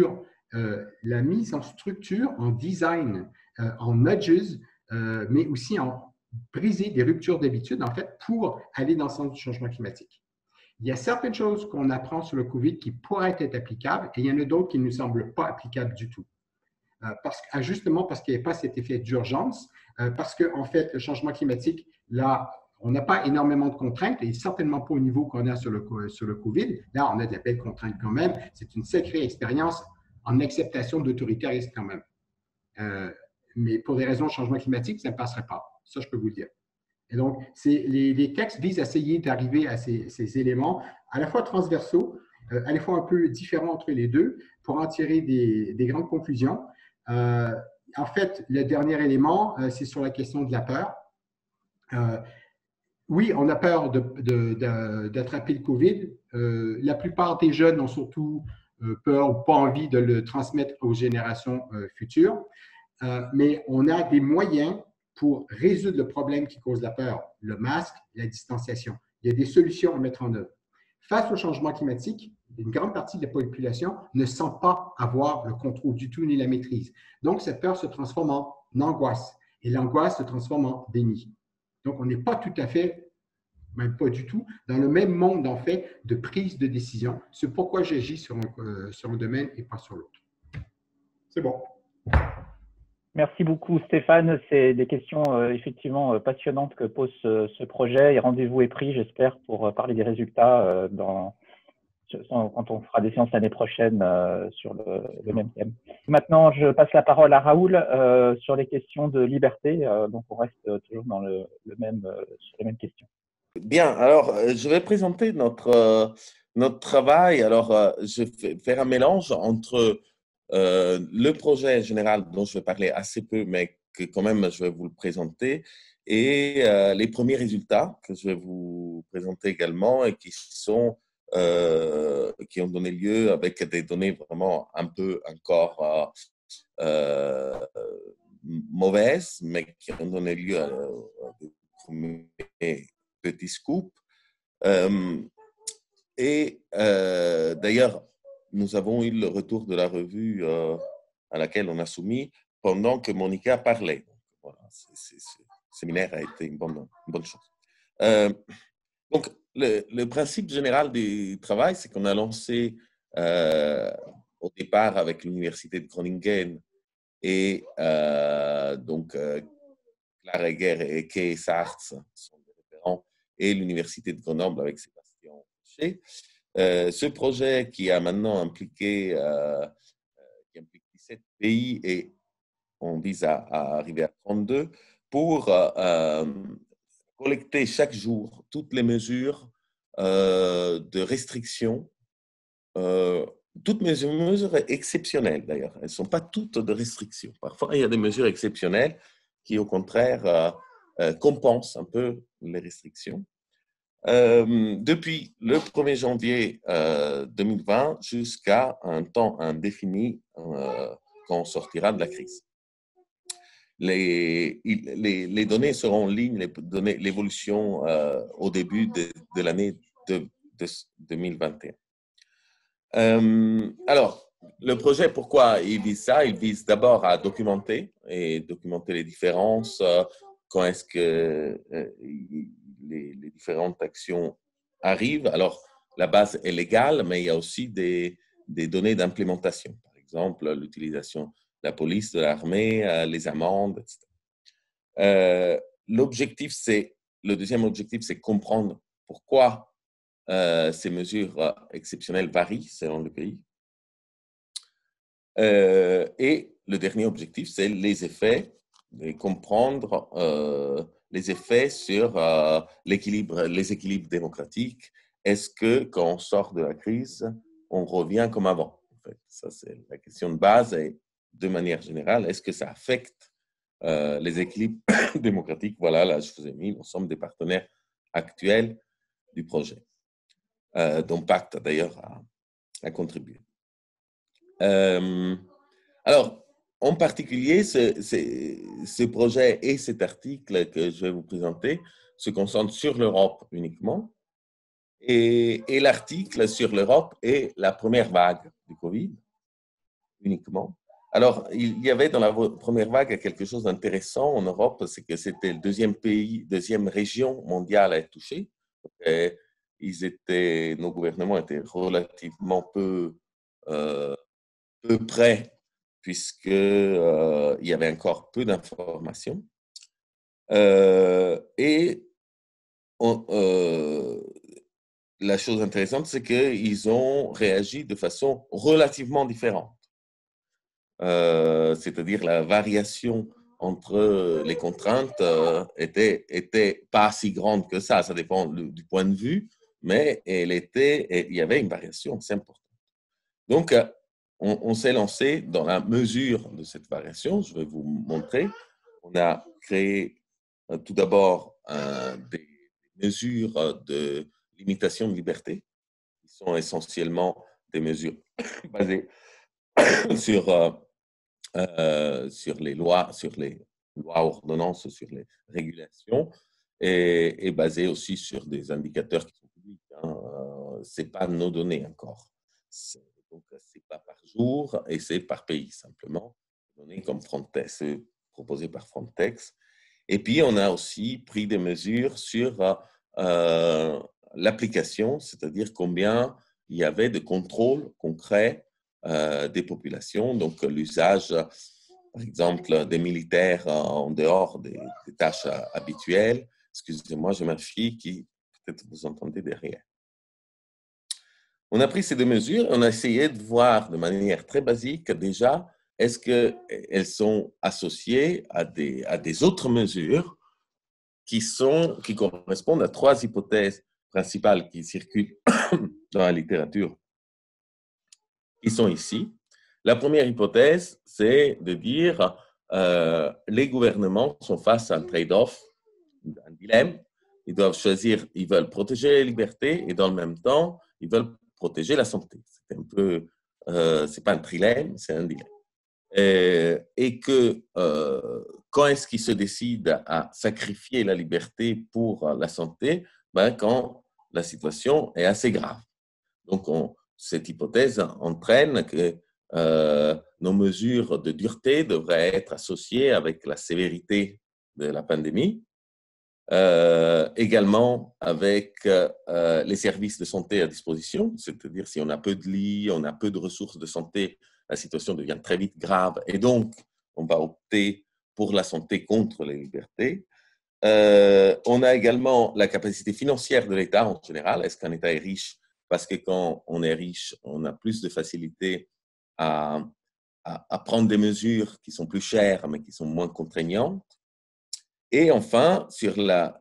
la mise en structure, en design, en nudges, mais aussi en briser des ruptures d'habitude, en fait, pour aller dans le sens du changement climatique. Il y a certaines choses qu'on apprend sur le COVID qui pourraient être applicables et il y en a d'autres qui ne nous semblent pas applicables du tout. Justement parce qu'il n'y a pas cet effet d'urgence, parce qu'en fait, le changement climatique, là, on n'a pas énormément de contraintes et certainement pas au niveau qu'on a sur le COVID. Là, on a de la belle contrainte quand même. C'est une sacrée expérience en acceptation d'autoritarisme quand même. Mais pour des raisons de changement climatique, ça ne passerait pas. Ça, je peux vous le dire. Et donc, les textes visent à essayer d'arriver à ces éléments à la fois transversaux, à la fois un peu différents entre les deux, pour en tirer des grandes conclusions. En fait, le dernier élément, c'est sur la question de la peur. Oui, on a peur d'attraper le COVID. La plupart des jeunes ont surtout peur ou pas envie de le transmettre aux générations futures. Mais on a des moyens pour résoudre le problème qui cause la peur, le masque, la distanciation. Il y a des solutions à mettre en œuvre. Face au changement climatique, une grande partie de la population ne sent pas avoir le contrôle du tout ni la maîtrise. Donc, cette peur se transforme en angoisse et l'angoisse se transforme en déni. Donc, on n'est pas tout à fait, même pas du tout, dans le même monde, en fait, de prise de décision. C'est pourquoi j'agis sur un domaine et pas sur l'autre. C'est bon. Merci beaucoup Stéphane, c'est des questions effectivement passionnantes que pose ce projet et rendez-vous est pris, j'espère, pour parler des résultats quand on fera des séances l'année prochaine sur le même thème. Maintenant, je passe la parole à Raoul sur les questions de liberté, donc on reste toujours dans sur les mêmes questions. Bien, alors je vais présenter notre travail. Alors, je vais faire un mélange entre le projet général dont je vais parler assez peu, mais que quand même je vais vous le présenter, et les premiers résultats que je vais vous présenter également et qui ont donné lieu avec des données vraiment un peu encore mauvaises, mais qui ont donné lieu à des premiers petits scoops. D'ailleurs, nous avons eu le retour de la revue à laquelle on a soumis pendant que Monica parlait. Donc, voilà, ce séminaire a été une bonne chose. Donc, le principe général du travail, c'est qu'on a lancé au départ avec l'Université de Groningen et donc Clara Egger et Kay Sartz sont des référents et l'Université de Grenoble avec Sébastien Chez. Ce projet qui a maintenant impliqué 17 pays et on vise à arriver à 32 pour collecter chaque jour toutes les mesures de restriction, toutes mesures exceptionnelles d'ailleurs. Elles ne sont pas toutes de restriction. Parfois, il y a des mesures exceptionnelles qui, au contraire, compensent un peu les restrictions. Depuis le 1er janvier 2020 jusqu'à un temps indéfini quand on sortira de la crise. Les données seront en ligne, l'évolution au début de l'année 2021. Alors, le projet, pourquoi il vise ça? Il vise d'abord à documenter les différences, quand est-ce que les différentes actions arrivent. Alors, la base est légale, mais il y a aussi des données d'implémentation. Par exemple, l'utilisation de la police, de l'armée, les amendes, etc. Le deuxième objectif, c'est comprendre pourquoi ces mesures exceptionnelles varient selon le pays. Et le dernier objectif, c'est les effets, et comprendre les effets sur les équilibres démocratiques. Est-ce que quand on sort de la crise, on revient comme avant? En fait, ça, c'est la question de base. Et de manière générale, est-ce que ça affecte les équilibres démocratiques? Voilà, là, je vous ai mis l'ensemble des partenaires actuels du projet, dont Pacte, d'ailleurs, a contribué. Alors, en particulier, ce projet et cet article que je vais vous présenter se concentrent sur l'Europe uniquement. Et l'article sur l'Europe est la première vague du Covid. uniquement. Alors, il y avait dans la première vague quelque chose d'intéressant en Europe, c'est que c'était le deuxième région mondiale à être touchée. Et nos gouvernements étaient relativement peu près, puisqu'il y avait encore peu d'informations. Et la chose intéressante, c'est qu'ils ont réagi de façon relativement différente. C'est-à-dire la variation entre les contraintes était pas si grande que ça dépend du point de vue, mais il y avait une variation assez importante. Donc, on s'est lancé dans la mesure de cette variation. Je vais vous montrer. On a créé tout d'abord des mesures de limitation de liberté, qui sont essentiellement des mesures basées sur les lois, ordonnances, sur les régulations, et basées aussi sur des indicateurs qui sont publics. Ce n'est pas nos données encore. Donc, ce n'est pas par jour et c'est par pays simplement, données comme Frontex, c'est proposé par Frontex. Et puis, on a aussi pris des mesures sur l'application, c'est-à-dire combien il y avait de contrôles concrets des populations, donc l'usage, par exemple, des militaires en dehors des tâches habituelles. Excusez-moi, j'ai ma fille qui, peut-être vous entendez derrière. On a pris ces deux mesures, on a essayé de voir de manière très basique déjà, est-ce qu'elles sont associées à des autres mesures qui correspondent à trois hypothèses principales qui circulent dans la littérature, qui sont ici. La première hypothèse, c'est de dire les gouvernements sont face à un trade-off, un dilemme. Ils doivent choisir, ils veulent protéger les libertés et dans le même temps, ils veulent protéger la santé. C'est un peu, c'est pas un trilemme, c'est un dilemme. Et que quand est-ce qu'ils se décident à sacrifier la liberté pour la santé? Quand la situation est assez grave. Donc, cette hypothèse entraîne que nos mesures de dureté devraient être associées avec la sévérité de la pandémie, également avec les services de santé à disposition, c'est-à-dire si on a peu de lits, on a peu de ressources de santé, la situation devient très vite grave et donc on va opter pour la santé contre les libertés. On a également la capacité financière de l'État en général. Est-ce qu'un État est riche? Parce que quand on est riche, on a plus de facilité à prendre des mesures qui sont plus chères, mais qui sont moins contraignantes. Et enfin, sur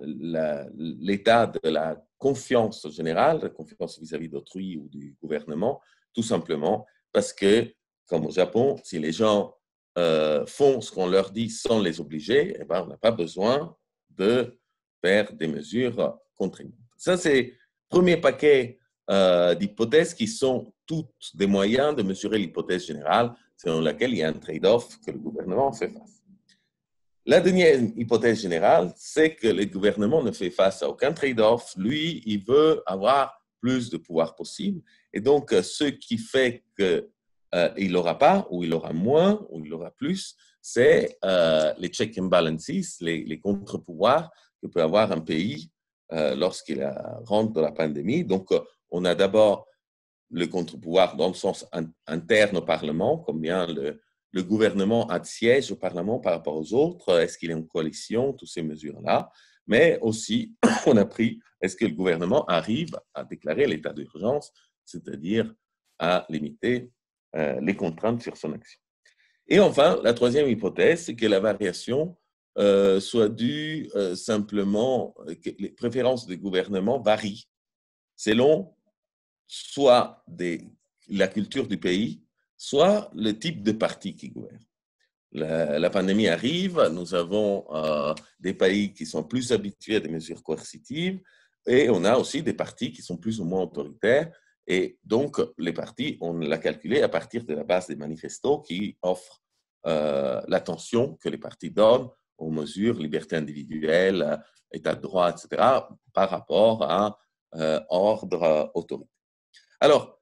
l'état de la confiance générale, la confiance vis-à-vis d'autrui ou du gouvernement, tout simplement parce que, comme au Japon, si les gens font ce qu'on leur dit sans les obliger, eh ben, on n'a pas besoin de faire des mesures contraignantes. Ça, c'est le premier paquet d'hypothèses qui sont toutes des moyens de mesurer l'hypothèse générale selon laquelle il y a un trade-off que le gouvernement fait face. La dernière hypothèse générale, c'est que le gouvernement ne fait face à aucun trade-off. Lui, il veut avoir plus de pouvoir possible. Et donc, ce qui fait qu'il n'aura pas, ou il aura moins, ou il aura plus, c'est les check and balances, les contre-pouvoirs que peut avoir un pays lorsqu'il rentre dans la pandémie. Donc, on a d'abord le contre-pouvoir dans le sens interne au Parlement, combien le gouvernement a de sièges au Parlement par rapport aux autres, est-ce qu'il est en coalition, toutes ces mesures-là, mais aussi, on a pris, est-ce que le gouvernement arrive à déclarer l'état d'urgence, c'est-à-dire à limiter les contraintes sur son action. Et enfin, la troisième hypothèse, c'est que la variation soit due simplement, que les préférences des gouvernements varient selon soit la culture du pays, soit le type de parti qui gouverne. La pandémie arrive, nous avons des pays qui sont plus habitués à des mesures coercitives et on a aussi des partis qui sont plus ou moins autoritaires. Et donc, les partis, on l'a calculé à partir de la base des manifestos qui offrent l'attention que les partis donnent aux mesures liberté individuelle, état de droit, etc., par rapport à ordre autoritaire. Alors,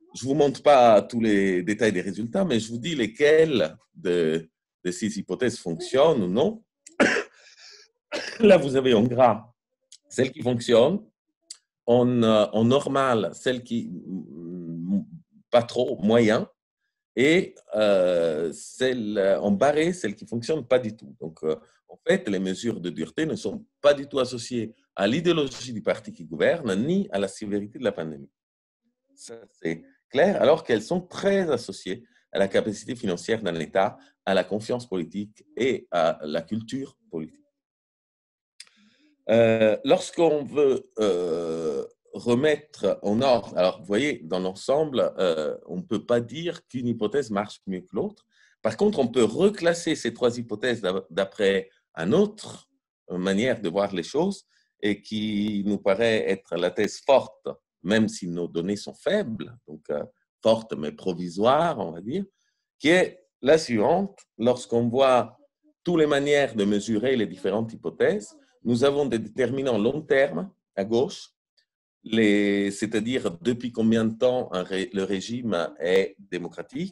je ne vous montre pas tous les détails des résultats, mais je vous dis lesquelles de ces hypothèses fonctionnent ou non. Là, vous avez en gras celles qui fonctionnent, en normal, celles qui, pas trop, moyen, et celles en barré, celles qui ne fonctionnent pas du tout. Donc, en fait, les mesures de dureté ne sont pas du tout associées à l'idéologie du parti qui gouverne, ni à la sévérité de la pandémie. Ça, c'est clair, alors qu'elles sont très associées à la capacité financière d'un État, à la confiance politique et à la culture politique. Lorsqu'on veut remettre en ordre, alors vous voyez, dans l'ensemble, on ne peut pas dire qu'une hypothèse marche mieux que l'autre. Par contre, on peut reclasser ces trois hypothèses d'après une autre manière de voir les choses et qui nous paraît être la thèse forte, même si nos données sont faibles, donc forte mais provisoire, on va dire, qui est la suivante. Lorsqu'on voit toutes les manières de mesurer les différentes hypothèses, nous avons des déterminants long terme à gauche, c'est-à-dire depuis combien de temps le régime est démocratique,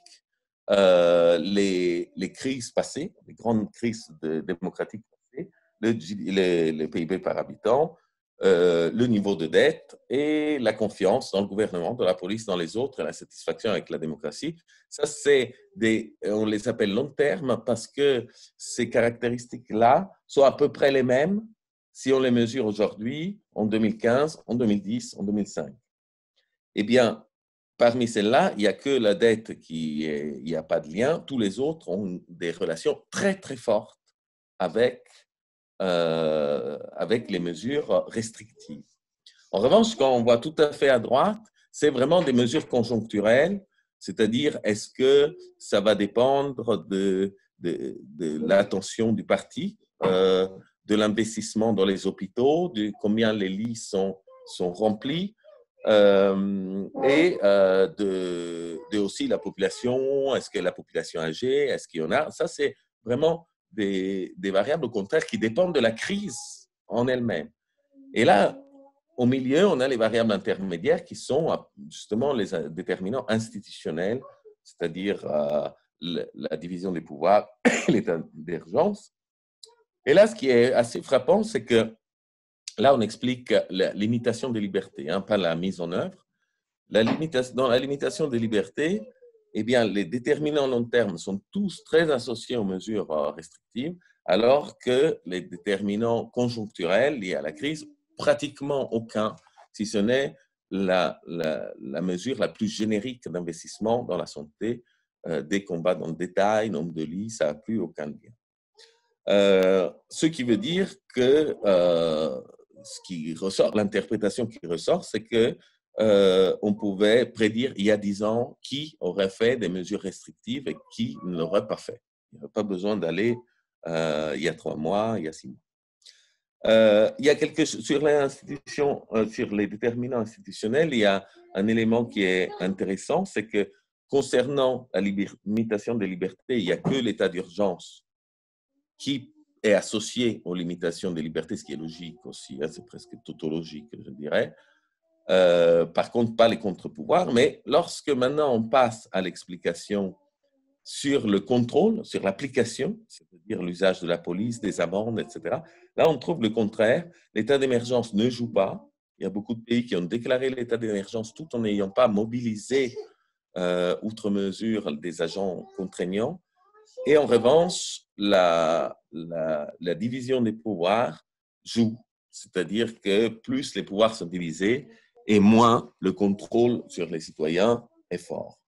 les crises passées, les grandes crises démocratiques passées, le PIB par habitant, le niveau de dette et la confiance dans le gouvernement, dans la police, dans les autres, et la satisfaction avec la démocratie. Ça, on les appelle long terme parce que ces caractéristiques-là sont à peu près les mêmes si on les mesure aujourd'hui, en 2015, en 2010, en 2005. Eh bien, parmi celles-là, il n'y a que la dette il n'y a pas de lien. Tous les autres ont des relations très, très fortes avec les mesures restrictives. En revanche, quand on voit tout à fait à droite, c'est vraiment des mesures conjoncturelles, c'est-à-dire est-ce que ça va dépendre de l'attention du parti, de l'investissement dans les hôpitaux, de combien les lits sont remplis, et de aussi la population, est-ce que la population âgée, est-ce qu'il y en a, ça c'est vraiment des variables au contraire qui dépendent de la crise en elle-même. Et là, au milieu, on a les variables intermédiaires qui sont justement les déterminants institutionnels, c'est-à-dire la division des pouvoirs, l'état d'urgence. Et là, ce qui est assez frappant, c'est que là, on explique la limitation des libertés, hein, pas la mise en œuvre. Dans la limitation des libertés, eh bien, les déterminants long terme sont tous très associés aux mesures restrictives, alors que les déterminants conjoncturels liés à la crise, pratiquement aucun, si ce n'est la mesure la plus générique d'investissement dans la santé, des combats dans le détail, nombre de lits, ça n'a plus aucun lien. Ce qui veut dire que ce qui ressort, l'interprétation qui ressort, c'est que on pouvait prédire il y a 10 ans qui aurait fait des mesures restrictives et qui ne l'aurait pas fait. Il n'y a pas besoin d'aller il y a 3 mois, il y a 6 mois. Il y a sur les déterminants institutionnels, il y a un élément qui est intéressant, c'est que concernant la limitation des libertés, il n'y a que l'état d'urgence qui est associé aux limitations des libertés, ce qui est logique aussi, hein, c'est presque tautologique, je dirais. Par contre, pas les contre-pouvoirs, mais lorsque maintenant on passe à l'explication sur le contrôle, sur l'application, c'est-à-dire l'usage de la police, des amendes, etc., là on trouve le contraire. L'état d'émergence ne joue pas. Il y a beaucoup de pays qui ont déclaré l'état d'émergence tout en n'ayant pas mobilisé outre mesure des agents contraignants. Et en revanche, la division des pouvoirs joue, c'est-à-dire que plus les pouvoirs sont divisés et moins le contrôle sur les citoyens est fort.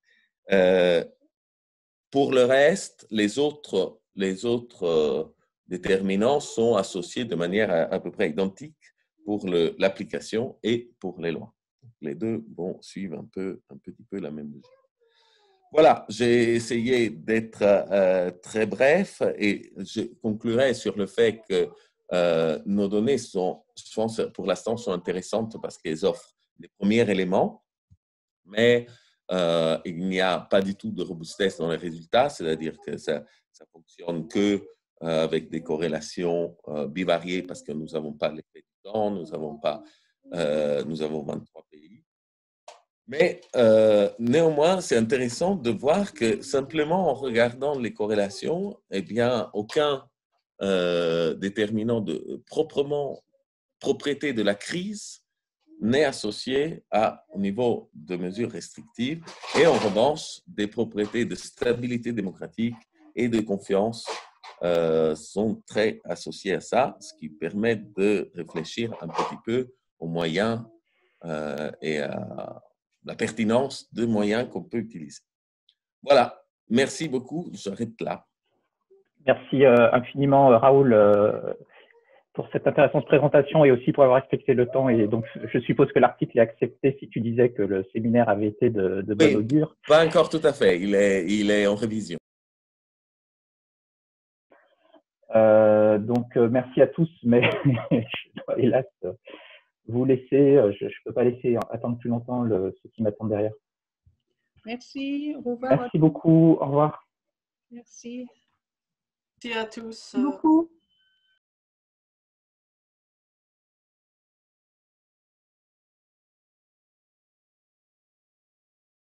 Pour le reste, les autres déterminants sont associés de manière à peu près identique pour l'application et pour les lois. Les deux vont suivre un petit peu la même logique. Voilà, j'ai essayé d'être très bref et je conclurai sur le fait que nos données sont, je pense, pour l'instant, sont intéressantes parce qu'elles offrent les premiers éléments, mais il n'y a pas du tout de robustesse dans les résultats, c'est-à-dire que ça fonctionne que avec des corrélations bivariées parce que nous n'avons pas l'effet du temps, nous avons 23 pays. Mais néanmoins, c'est intéressant de voir que simplement en regardant les corrélations, eh bien, aucun déterminant de propriété de la crise n'est associé au niveau de mesures restrictives. Et en revanche, des propriétés de stabilité démocratique et de confiance sont très associées à ça, ce qui permet de réfléchir un petit peu aux moyens et à la pertinence de moyens qu'on peut utiliser. Voilà, merci beaucoup, j'arrête là. Merci infiniment, Raoul, pour cette intéressante présentation et aussi pour avoir respecté le temps. Et donc, je suppose que l'article est accepté si tu disais que le séminaire avait été de bon augure. Pas encore tout à fait, il est en révision. Donc, merci à tous, mais je dois hélas vous laisser. Je ne peux pas laisser attendre plus longtemps ceux qui m'attendent derrière. Merci, au revoir. Merci beaucoup, au revoir. Merci. Merci à tous. Merci beaucoup.